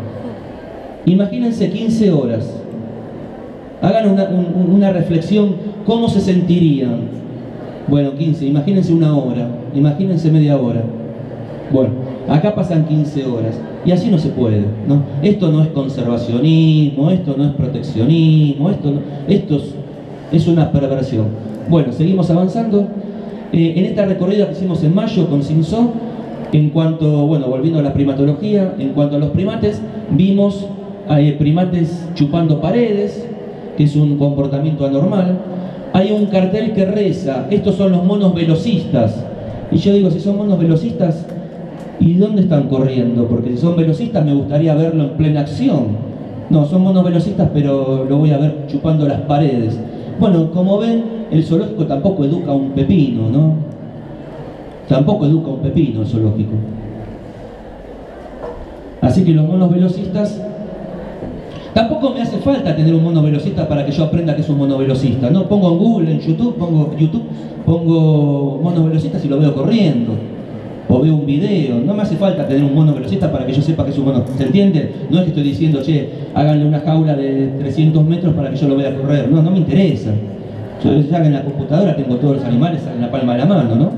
Imagínense quince horas. Hagan una, un, una reflexión, ¿cómo se sentirían? Bueno, quince, imagínense una hora, imagínense media hora. Bueno, acá pasan quince horas y así no se puede, ¿no? Esto no es conservacionismo, esto no es proteccionismo, esto, no, esto es, es una perversión. Bueno, seguimos avanzando. Eh, en esta recorrida que hicimos en mayo con Cinzó, en cuanto, bueno, volviendo a la primatología, en cuanto a los primates, vimos hay primates chupando paredes, que es un comportamiento anormal. Hay un cartel que reza, estos son los monos velocistas. Y yo digo, si son monos velocistas, ¿y dónde están corriendo? Porque si son velocistas me gustaría verlo en plena acción. No, son monos velocistas, pero lo voy a ver chupando las paredes. Bueno, como ven, el zoológico tampoco educa un pepino, ¿no? Tampoco educa un pepino el zoológico. Así que los monos velocistas... Tampoco me hace falta tener un mono velocista para que yo aprenda que es un mono velocista, ¿no? Pongo en Google, en YouTube, pongo YouTube, pongo monos velocistas y lo veo corriendo. O veo un video. No me hace falta tener un mono velocista para que yo sepa que es un mono. ¿Se entiende? No es que estoy diciendo, che, háganle una jaula de trescientos metros para que yo lo vea correr. No, no me interesa. Yo ya en la computadora tengo todos los animales en la palma de la mano, ¿no?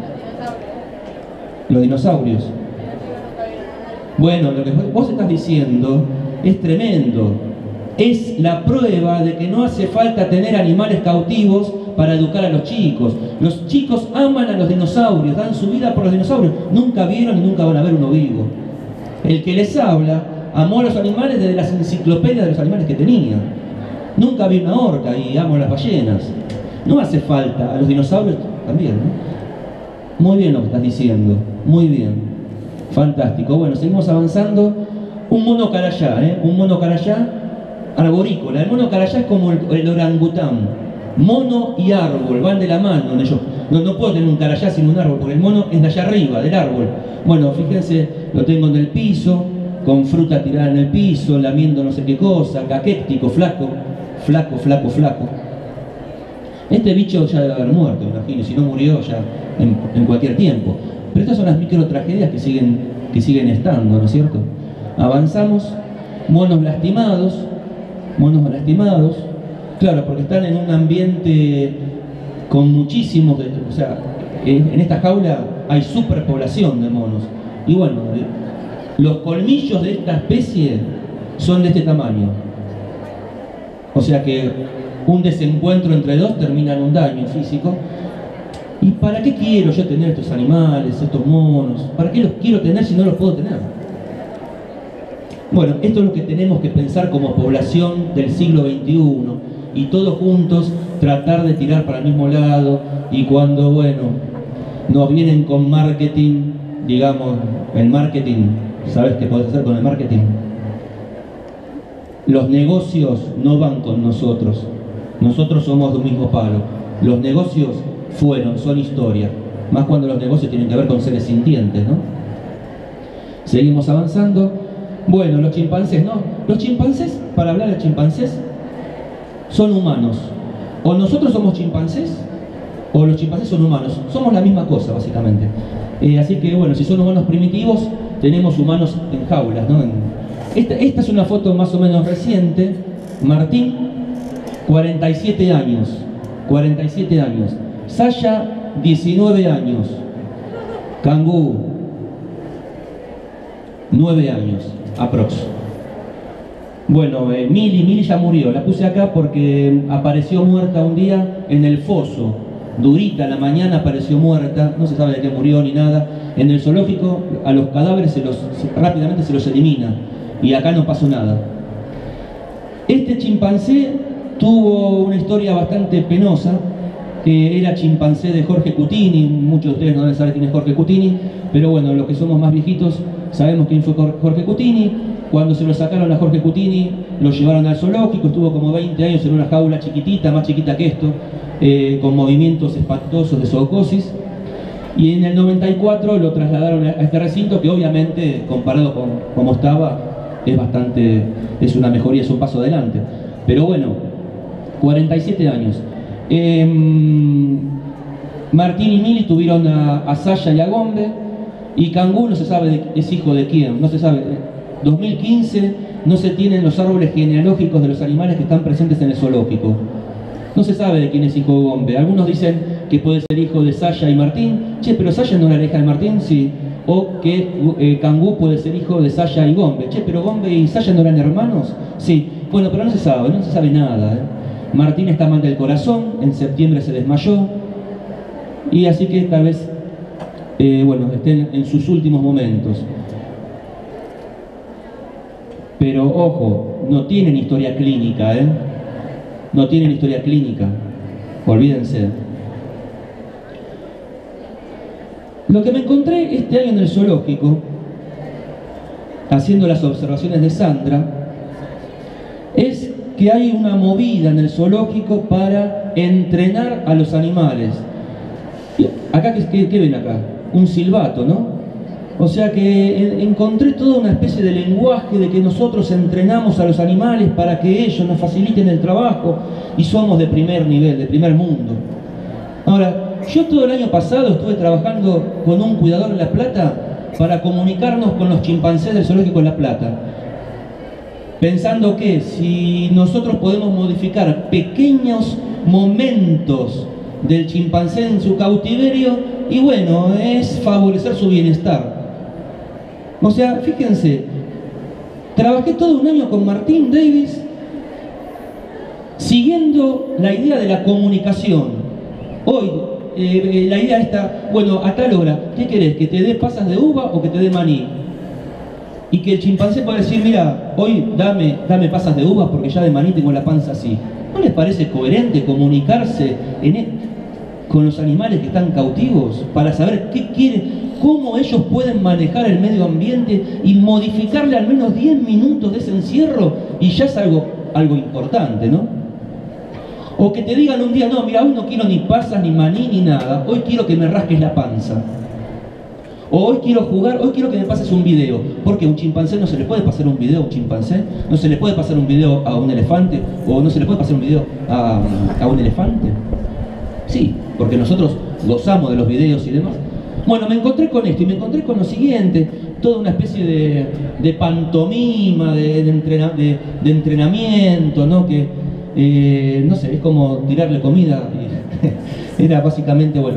Los dinosaurios. Bueno, lo que vos estás diciendo es tremendo. Es la prueba de que no hace falta tener animales cautivos para educar a los chicos. Los chicos aman a los dinosaurios, dan su vida por los dinosaurios. Nunca vieron y nunca van a ver uno vivo. El que les habla amó a los animales desde las enciclopedias de los animales que tenía. Nunca vi una orca y amo a las ballenas. No hace falta, a los dinosaurios también, ¿no? Muy bien lo que estás diciendo, muy bien. Fantástico. Bueno, seguimos avanzando. Un mono carayá, ¿eh? Un mono carayá arborícola. El mono carayá es como el, el orangután. Mono y árbol van de la mano. Yo no, no puedo tener un carayá sin un árbol, porque el mono es de allá arriba, del árbol. Bueno, fíjense, lo tengo en el piso, con fruta tirada en el piso, lamiendo no sé qué cosa, caquéctico, flaco, flaco, flaco, flaco. Este bicho ya debe haber muerto, me imagino, si no murió ya en, en cualquier tiempo. Pero estas son las micro tragedias que siguen, que siguen estando, ¿no es cierto? Avanzamos, monos lastimados, monos lastimados, claro, porque están en un ambiente con muchísimos, de, o sea, en esta jaula hay superpoblación de monos. Y bueno, los colmillos de esta especie son de este tamaño. O sea que un desencuentro entre dos termina en un daño físico. ¿Y para qué quiero yo tener estos animales, estos monos? ¿Para qué los quiero tener si no los puedo tener? Bueno, esto es lo que tenemos que pensar como población del siglo veintiuno y todos juntos tratar de tirar para el mismo lado. Y cuando, bueno, nos vienen con marketing, digamos, el marketing, ¿sabes qué podés hacer con el marketing? Los negocios no van con nosotros, nosotros somos de un mismo palo. Los negocios fueron, son historia, más cuando los negocios tienen que ver con seres sintientes, ¿no? Seguimos avanzando. Bueno, los chimpancés, ¿no? Los chimpancés, para hablar de chimpancés, son humanos. O nosotros somos chimpancés, o los chimpancés son humanos. Somos la misma cosa, básicamente. Eh, así que, bueno, si son humanos primitivos, tenemos humanos en jaulas, ¿no? En... Esta, esta es una foto más o menos reciente. Martín, cuarenta y siete años. cuarenta y siete años. Sasha, diecinueve años. Cangú, nueve años. Aprox. Bueno, eh, Mili, Mili ya murió. La puse acá porque apareció muerta un día en el foso. Durita, a la mañana apareció muerta. No se sabe de qué murió ni nada. En el zoológico a los cadáveres se los, rápidamente se los elimina. Y acá no pasó nada. Este chimpancé tuvo una historia bastante penosa. Que era chimpancé de Jorge Cutini. Muchos de ustedes no deben saber quién es Jorge Cutini. Pero bueno, los que somos más viejitos sabemos quién fue Jorge Cutini. Cuando se lo sacaron a Jorge Cutini, lo llevaron al zoológico, estuvo como veinte años en una jaula chiquitita, más chiquita que esto, eh, con movimientos espantosos de zoocosis. Y en el noventa y cuatro lo trasladaron a este recinto, que obviamente, comparado con cómo estaba, es bastante, es una mejoría, es un paso adelante. Pero bueno, cuarenta y siete años. Eh, Martín y Mili tuvieron a, a Sasha y a Gombe, y Cangú no se sabe de, es hijo de quién, no se sabe. dos mil quince no se tienen los árboles genealógicos de los animales que están presentes en el zoológico. No se sabe de quién es hijo de Gombe. Algunos dicen que puede ser hijo de Sasha y Martín. Che, pero Sasha no era la hija de Martín, sí. O que eh, Cangú puede ser hijo de Sasha y Gombe. Che, pero Gombe y Sasha no eran hermanos, sí. Bueno, pero no se sabe, no se sabe nada, ¿eh? Martín está mal del corazón, en septiembre se desmayó. Y así que tal vez, eh, bueno, estén en sus últimos momentos. Pero ojo, no tienen historia clínica, ¿eh? No tienen historia clínica, olvídense. Lo que me encontré este año en el zoológico, haciendo las observaciones de Sandra, es que hay una movida en el zoológico para entrenar a los animales. Acá, ¿qué, qué ven acá? Un silbato, ¿no? O sea que encontré toda una especie de lenguaje de que nosotros entrenamos a los animales para que ellos nos faciliten el trabajo y somos de primer nivel, de primer mundo. Ahora, yo todo el año pasado estuve trabajando con un cuidador en La Plata para comunicarnos con los chimpancés del zoológico de La Plata, pensando que si nosotros podemos modificar pequeños momentos del chimpancé en su cautiverio, y bueno, es favorecer su bienestar. O sea, fíjense, trabajé todo un año con Martín Davis siguiendo la idea de la comunicación. Hoy, eh, la idea está, bueno, a tal hora, ¿qué querés? ¿Que te dé pasas de uva o que te dé maní? Y que el chimpancé pueda decir, mira, hoy dame, dame pasas de uvas porque ya de maní tengo la panza así. ¿No les parece coherente comunicarse en e con los animales que están cautivos para saber qué quieren, cómo ellos pueden manejar el medio ambiente y modificarle al menos diez minutos de ese encierro? Y ya es algo, algo importante, ¿no? O que te digan un día, no, mira, hoy no quiero ni pasas, ni maní, ni nada, hoy quiero que me rasques la panza. O hoy quiero jugar, hoy quiero que me pases un video. Porque a un chimpancé no se le puede pasar un video a un chimpancé, no se le puede pasar un video a un elefante, o no se le puede pasar un video a, a un elefante. Sí, porque nosotros gozamos de los videos y demás. Bueno, me encontré con esto y me encontré con lo siguiente, toda una especie de, de pantomima, de, de, entrena, de, de entrenamiento, ¿no? Que, eh, no sé, es como tirarle comida. Y era básicamente, bueno.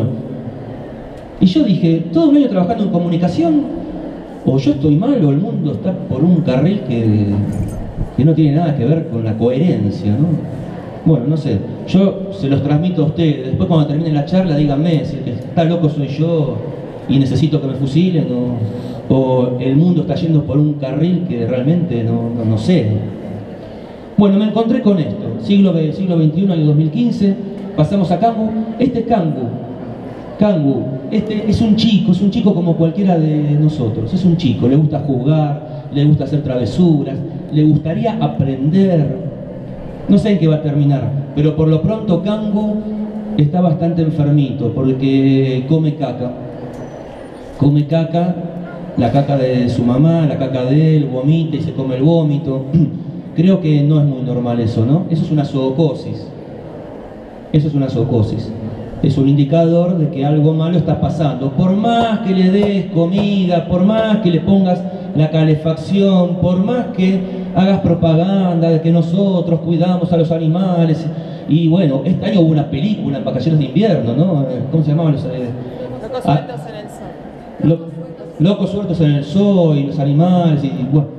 Y yo dije, todo un año trabajando en comunicación, o yo estoy mal o el mundo está por un carril que, que no tiene nada que ver con la coherencia, ¿no? Bueno, no sé, yo se los transmito a ustedes. Después cuando termine la charla díganme si el que está loco soy yo y necesito que me fusilen, o, o el mundo está yendo por un carril que realmente no, no, no sé. Bueno, me encontré con esto, siglo, siglo veintiuno, año dos mil quince, pasamos a Kangu. Este Kangu, Kangu, este es un chico, es un chico como cualquiera de nosotros, es un chico, le gusta jugar, le gusta hacer travesuras, le gustaría aprender. No sé en qué va a terminar, pero por lo pronto Kangu está bastante enfermito porque come caca. Come caca, la caca de su mamá, la caca de él, vomita y se come el vómito. Creo que no es muy normal eso, ¿no? Eso es una zoocosis. Eso es una zoocosis. Es un indicador de que algo malo está pasando. Por más que le des comida, por más que le pongas la calefacción, por más que hagas propaganda de que nosotros cuidamos a los animales. Y bueno, este año hubo una película en vacaciones de invierno, ¿no? ¿Cómo se llamaban los? Eh, Locos sueltos en el sol. Lo, locos sueltos en el sol y los animales y, y bueno.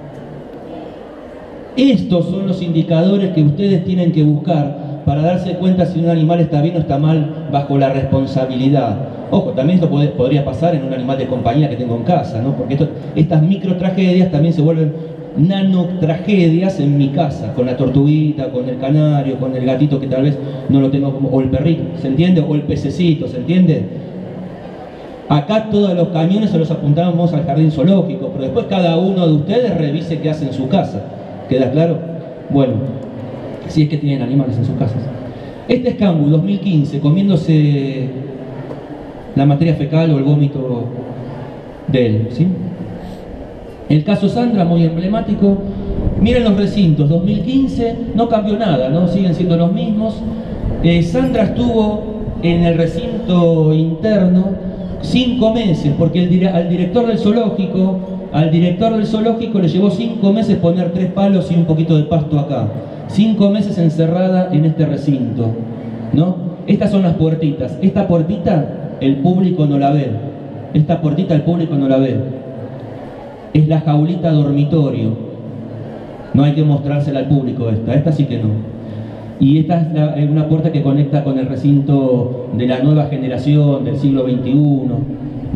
Estos son los indicadores que ustedes tienen que buscar para darse cuenta si un animal está bien o está mal bajo la responsabilidad. Ojo, también esto puede, podría pasar en un animal de compañía que tengo en casa, ¿no? Porque esto, estas micro tragedias también se vuelven nano tragedias en mi casa, con la tortuguita, con el canario, con el gatito que tal vez no lo tengo como, o el perrito, ¿se entiende? O el pececito, ¿se entiende? Acá todos los cañones se los apuntamos al jardín zoológico, pero después cada uno de ustedes revise qué hace en su casa. ¿Queda claro? Bueno, si es que tienen animales en sus casas. Este es Kangu, dos mil quince, comiéndose la materia fecal o el vómito de él, ¿sí? El caso Sandra, muy emblemático. Miren los recintos, dos mil quince, no cambió nada, ¿no? Siguen siendo los mismos. Eh, Sandra estuvo en el recinto interno cinco meses, porque el, al director del zoológico, al director del zoológico le llevó cinco meses poner tres palos y un poquito de pasto acá. Cinco meses encerrada en este recinto, ¿no? Estas son las puertitas. Esta puertita el público no la ve. Esta puertita el público no la ve. Es la jaulita dormitorio. No hay que mostrársela al público esta, esta sí que no. Y esta es, la, es una puerta que conecta con el recinto de la nueva generación del siglo veintiuno, ¿no?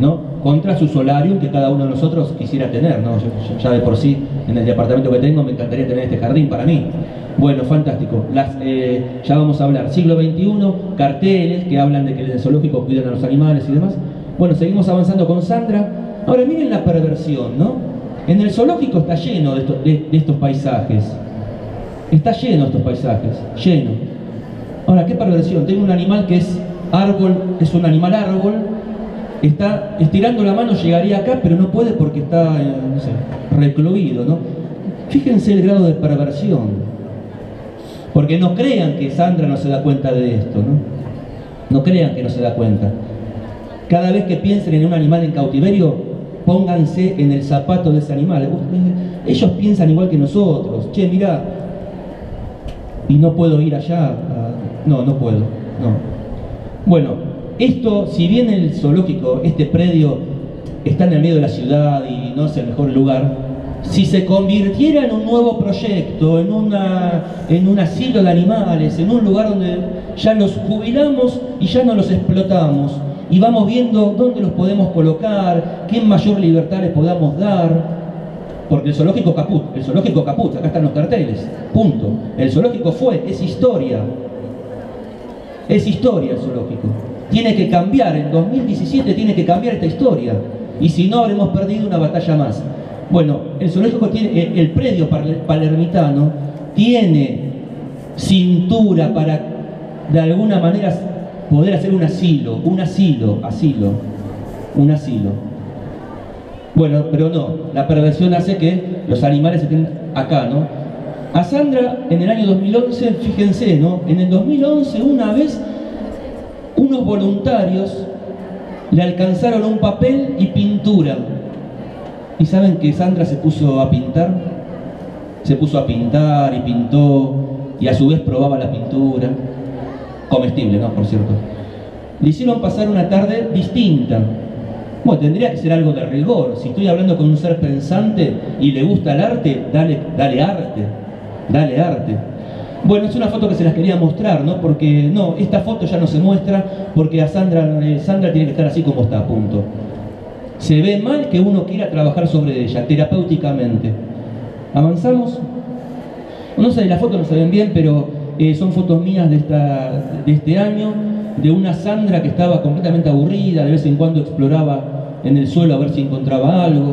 contra su solarium que cada uno de nosotros quisiera tener, ¿no? Yo, yo ya de por sí, en el departamento que tengo, me encantaría tener este jardín para mí. Bueno, fantástico. Las, eh, ya vamos a hablar. siglo veintiuno, carteles que hablan de que en el zoológico cuidan a los animales y demás. Bueno, seguimos avanzando con Sandra. Ahora miren la perversión, ¿no? En el zoológico está lleno de, esto, de, de estos paisajes. Está lleno de estos paisajes, lleno. Ahora, qué perversión. Tengo un animal que es árbol, es un animal árbol. Está estirando la mano, llegaría acá, pero no puede porque está, eh, no sé, recluido, ¿no? Fíjense el grado de perversión. Porque no crean que Sandra no se da cuenta de esto, ¿no? No crean que no se da cuenta. Cada vez que piensen en un animal en cautiverio, pónganse en el zapato de ese animal. Ellos piensan igual que nosotros. Che, mirá, y no puedo ir allá. No, no puedo, no. Bueno, esto, si bien el zoológico, este predio, está en el medio de la ciudad y no es el mejor lugar, si se convirtiera en un nuevo proyecto, en, una, en un asilo de animales, en un lugar donde ya los jubilamos y ya no los explotamos, y vamos viendo dónde los podemos colocar, qué mayor libertad les podamos dar, porque el zoológico caput, el zoológico caput, acá están los carteles, punto. El zoológico fue, es historia, es historia el zoológico. Tiene que cambiar, en dos mil diecisiete tiene que cambiar esta historia, y si no habremos perdido una batalla más. Bueno, el zoológico tiene, el predio palermitano tiene cintura para de alguna manera poder hacer un asilo, un asilo, asilo, un asilo. Bueno, pero no, la perversión hace que los animales estén acá, ¿no? A Sandra en el año dos mil once, fíjense, ¿no? En el dos mil once una vez unos voluntarios le alcanzaron un papel y pintura. ¿Y saben que Sandra se puso a pintar? Se puso a pintar y pintó, y a su vez probaba la pintura. Comestible, ¿no? Por cierto. Le hicieron pasar una tarde distinta. Bueno, tendría que ser algo de rigor. Si estoy hablando con un ser pensante y le gusta el arte, dale, dale arte. Dale arte. Bueno, es una foto que se las quería mostrar, ¿no? Porque, no, esta foto ya no se muestra porque a Sandra, eh, Sandra tiene que estar así como está, punto. Se ve mal que uno quiera trabajar sobre ella, terapéuticamente. ¿Avanzamos? No sé, las fotos no se ven bien, pero eh, son fotos mías de, esta, de este año, de una Sandra que estaba completamente aburrida, de vez en cuando exploraba en el suelo a ver si encontraba algo.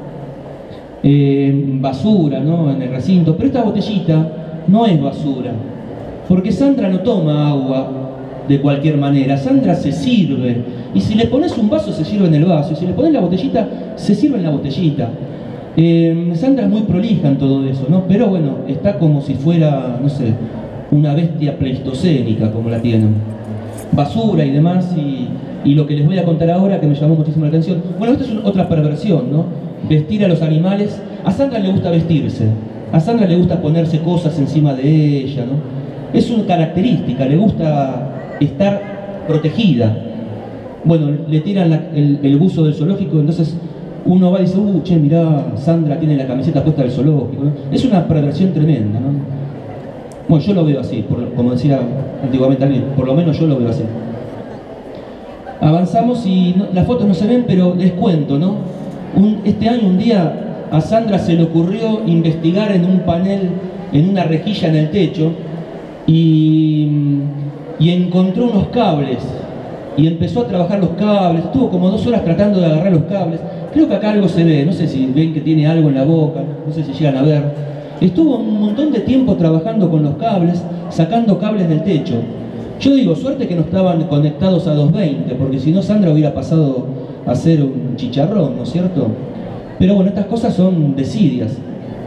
Eh, basura, ¿no? En el recinto. Pero esta botellita no es basura, porque Sandra no toma agua de cualquier manera. Sandra se sirve, y si le pones un vaso se sirve en el vaso, y si le pones la botellita se sirve en la botellita. eh, Sandra es muy prolija en todo eso, ¿no? Pero bueno, está como si fuera, no sé, una bestia pleistocénica como la tienen. Basura y demás, y, y lo que les voy a contar ahora que me llamó muchísimo la atención. Bueno, esto es una, otra perversión, ¿no? Vestir a los animales. A Sandra le gusta vestirse, a Sandra le gusta ponerse cosas encima de ella, ¿no? Es una característica, le gusta estar protegida. Bueno, le tiran la, el, el buzo del zoológico, entonces uno va y dice, uh, che, mirá, Sandra tiene la camiseta puesta del zoológico, ¿no? Es una perversión tremenda, ¿no? Bueno, yo lo veo así, por, como decía antiguamente alguien, por lo menos yo lo veo así. Avanzamos y no, las fotos no se ven, pero les cuento, ¿no? Un, este año, un día, a Sandra se le ocurrió investigar en un panel, en una rejilla en el techo, y, y encontró unos cables, y empezó a trabajar los cables. Estuvo como dos horas tratando de agarrar los cables. Creo que acá algo se ve, no sé si ven que tiene algo en la boca, no sé si llegan a ver. Estuvo un montón de tiempo trabajando con los cables, sacando cables del techo. Yo digo, suerte que no estaban conectados a doscientos veinte, porque si no Sandra hubiera pasado a ser un chicharrón, ¿no es cierto? Pero bueno, estas cosas son desidias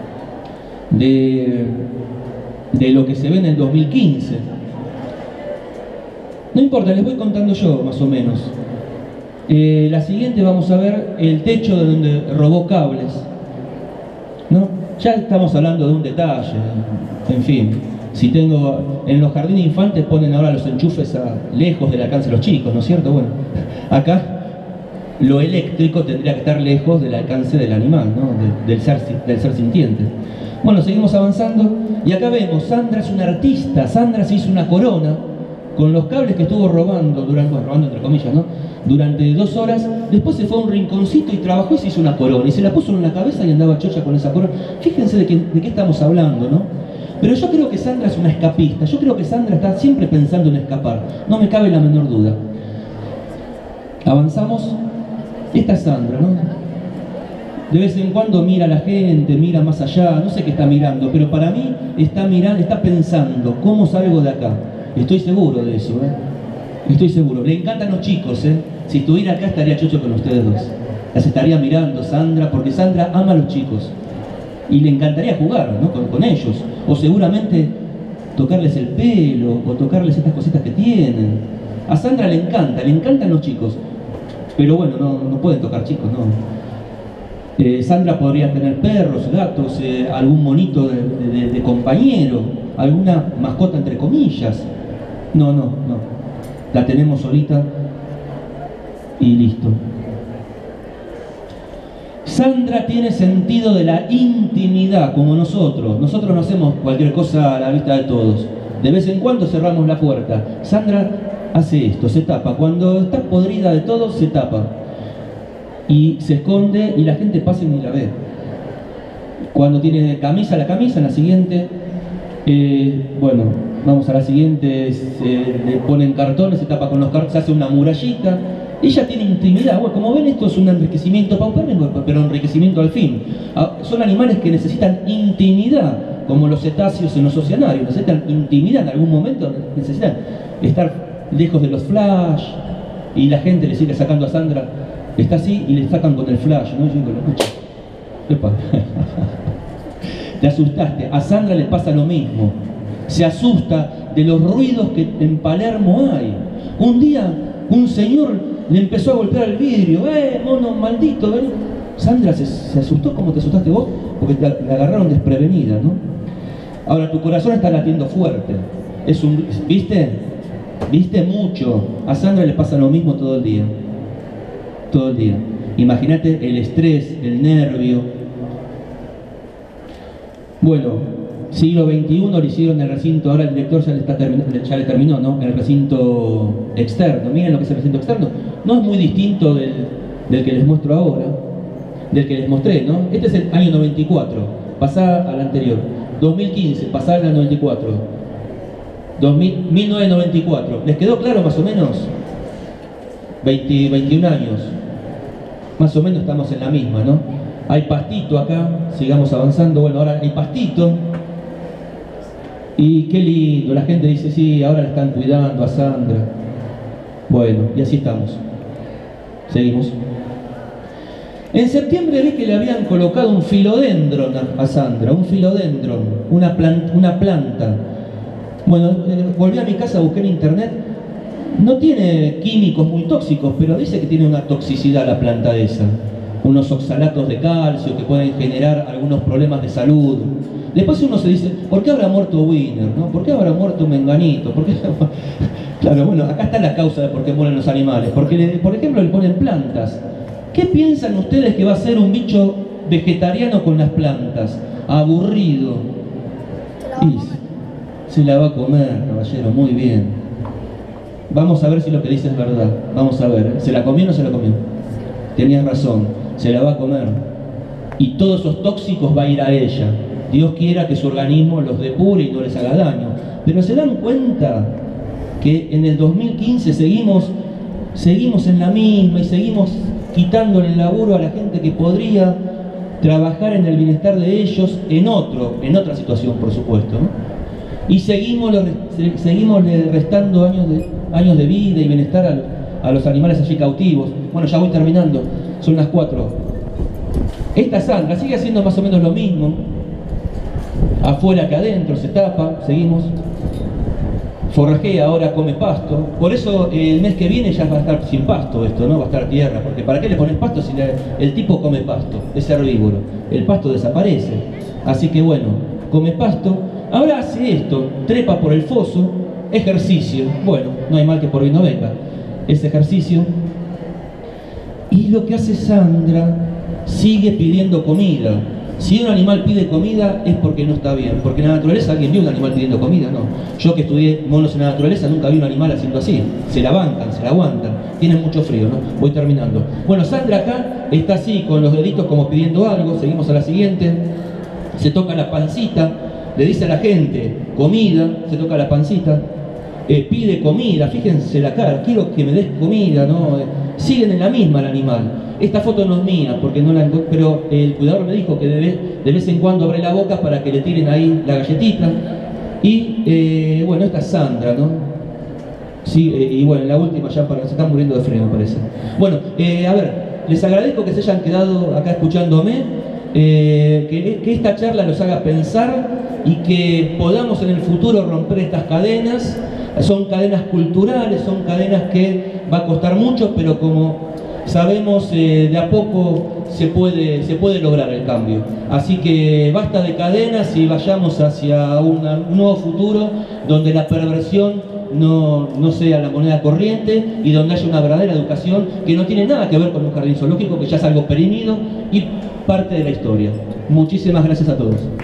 de, de lo que se ve en el dos mil quince. No importa, les voy contando yo más o menos. Eh, la siguiente vamos a ver el techo de donde robó cables, ¿no? Ya estamos hablando de un detalle, en fin. Si tengo, en los jardines infantes ponen ahora los enchufes a, lejos del alcance de los chicos, ¿no es cierto? Bueno, acá lo eléctrico tendría que estar lejos del alcance del animal, ¿no? De, del, ser, del ser sintiente. Bueno, seguimos avanzando y acá vemos, Sandra es una artista. Sandra se hizo una corona con los cables que estuvo robando, durante, bueno, robando entre comillas, ¿no? Durante dos horas, después se fue a un rinconcito y trabajó y se hizo una corona, y se la puso en la cabeza y andaba chocha con esa corona. Fíjense de qué, de qué estamos hablando, ¿no? Pero yo creo que Sandra es una escapista, yo creo que Sandra está siempre pensando en escapar, no me cabe la menor duda. Avanzamos. Esta es Sandra, ¿no? De vez en cuando mira a la gente, mira más allá, no sé qué está mirando, pero para mí está mirando, está pensando, ¿cómo salgo de acá? Estoy seguro de eso, ¿eh? Estoy seguro. Le encantan los chicos, ¿eh? Si estuviera acá estaría chocho con ustedes dos. Las estaría mirando Sandra, porque Sandra ama a los chicos. Y le encantaría jugar, ¿no? con, con ellos. O seguramente tocarles el pelo, o tocarles estas cositas que tienen. A Sandra le encanta, le encantan los chicos. Pero bueno, no, no pueden tocar chicos, ¿no? Eh, Sandra podría tener perros, gatos, eh, algún monito de, de, de compañero, alguna mascota entre comillas. No, no, no. La tenemos solita y listo. Sandra tiene sentido de la intimidad, como nosotros. Nosotros no hacemos cualquier cosa a la vista de todos. De vez en cuando cerramos la puerta. Sandra hace esto, se tapa. Cuando está podrida de todo, se tapa. Y se esconde y la gente pasa y ni la ve. Cuando tiene camisa, la camisa, en la siguiente, eh, bueno, vamos a la siguiente, se le ponen cartones, se tapa con los cartones, se hace una murallita. Ella tiene intimidad. Bueno, como ven, esto es un enriquecimiento paupérrimo, pero enriquecimiento al fin. Son animales que necesitan intimidad, como los cetáceos en los oceanarios, necesitan intimidad en algún momento, necesitan estar lejos de los flash, y la gente le sigue sacando a Sandra. Está así y le sacan con el flash, ¿no? Yo digo, epa. Te asustaste. A Sandra le pasa lo mismo. Se asusta de los ruidos que en Palermo hay. Un día, un señor le empezó a golpear el vidrio. ¡Eh, mono maldito! ¿Ven? Sandra se, se asustó como te asustaste vos, porque te la agarraron desprevenida, ¿no? Ahora, tu corazón está latiendo fuerte. Es un, ¿viste? ¿Viste? Mucho. A Sandra le pasa lo mismo todo el día. Todo el día. Imagínate el estrés, el nervio. Bueno, siglo veintiuno lo hicieron en el recinto, ahora el director ya le, está ya le terminó, ¿no? En el recinto externo. Miren lo que es el recinto externo. No es muy distinto del, del que les muestro ahora, del que les mostré, ¿no? Este es el año noventa y cuatro, pasá al anterior. dos mil quince, pasá al noventa y cuatro. dos mil, mil novecientos noventa y cuatro. ¿Les quedó claro más o menos? veinte, veintiún años. Más o menos estamos en la misma, ¿no? Hay pastito acá, sigamos avanzando. Bueno, ahora hay pastito. Y qué lindo, la gente dice, sí, ahora la están cuidando a Sandra. Bueno, y así estamos. Seguimos. En septiembre vi que le habían colocado un filodendron a Sandra, un filodendron, una, plan, una planta. Bueno, eh, volví a mi casa, busqué en internet. No tiene químicos muy tóxicos, pero dice que tiene una toxicidad la planta esa. Unos oxalatos de calcio que pueden generar algunos problemas de salud. Después uno se dice, ¿por qué habrá muerto Winner? ¿No? ¿Por qué habrá muerto Menganito? ¿Por qué? Claro, bueno, acá está la causa de por qué mueren los animales. Porque, le, por ejemplo, le ponen plantas. ¿Qué piensan ustedes que va a ser un bicho vegetariano con las plantas? Aburrido. Y se la va a comer, caballero, muy bien. Vamos a ver si lo que dice es verdad. Vamos a ver, ¿se la comió o no se la comió? Tenías razón, se la va a comer. Y todos esos tóxicos va a ir a ella. Dios quiera que su organismo los depure y no les haga daño. Pero se dan cuenta que en el dos mil quince seguimos, seguimos en la misma y seguimos quitándole el laburo a la gente que podría trabajar en el bienestar de ellos en otro, en otra situación, por supuesto, ¿no? Y seguimos, seguimos restando años de, años de vida y bienestar a, a los animales allí cautivos. Bueno, ya voy terminando, son las cuatro. Esta Sandra sigue haciendo más o menos lo mismo, afuera que adentro, se tapa, seguimos. Forrajea, ahora come pasto. Por eso el mes que viene ya va a estar sin pasto esto, ¿no? Va a estar tierra, porque ¿para qué le pones pasto si le, el tipo come pasto? Es herbívoro. El pasto desaparece. Así que bueno, come pasto. Ahora hace esto, trepa por el foso, ejercicio. Bueno, no hay mal que por hoy no venga. Es ejercicio. Y lo que hace Sandra, sigue pidiendo comida. Si un animal pide comida es porque no está bien, porque en la naturaleza alguien vio un animal pidiendo comida, no. Yo que estudié monos en la naturaleza nunca vi un animal haciendo así, se la bancan, se la aguantan, tienen mucho frío, ¿no? Voy terminando. Bueno, Sandra acá está así, con los deditos como pidiendo algo, seguimos a la siguiente, se toca la pancita, le dice a la gente, comida, se toca la pancita, eh, pide comida, fíjense la cara, quiero que me des comida, ¿no? Eh, siguen en la misma el animal. Esta foto no es mía, porque no la, pero el cuidador me dijo que de vez, de vez en cuando abre la boca para que le tiren ahí la galletita. Y eh, bueno, esta es Sandra, ¿no? Sí, eh, y bueno, la última ya para, se están muriendo de frío, me parece. Bueno, eh, a ver, les agradezco que se hayan quedado acá escuchándome, eh, que, que esta charla los haga pensar y que podamos en el futuro romper estas cadenas. Son cadenas culturales, son cadenas que va a costar mucho, pero como sabemos, eh, de a poco se puede, se puede lograr el cambio. Así que basta de cadenas y vayamos hacia una, un nuevo futuro donde la perversión no, no sea la moneda corriente y donde haya una verdadera educación que no tiene nada que ver con un jardín zoológico, que ya es algo perimido y parte de la historia. Muchísimas gracias a todos.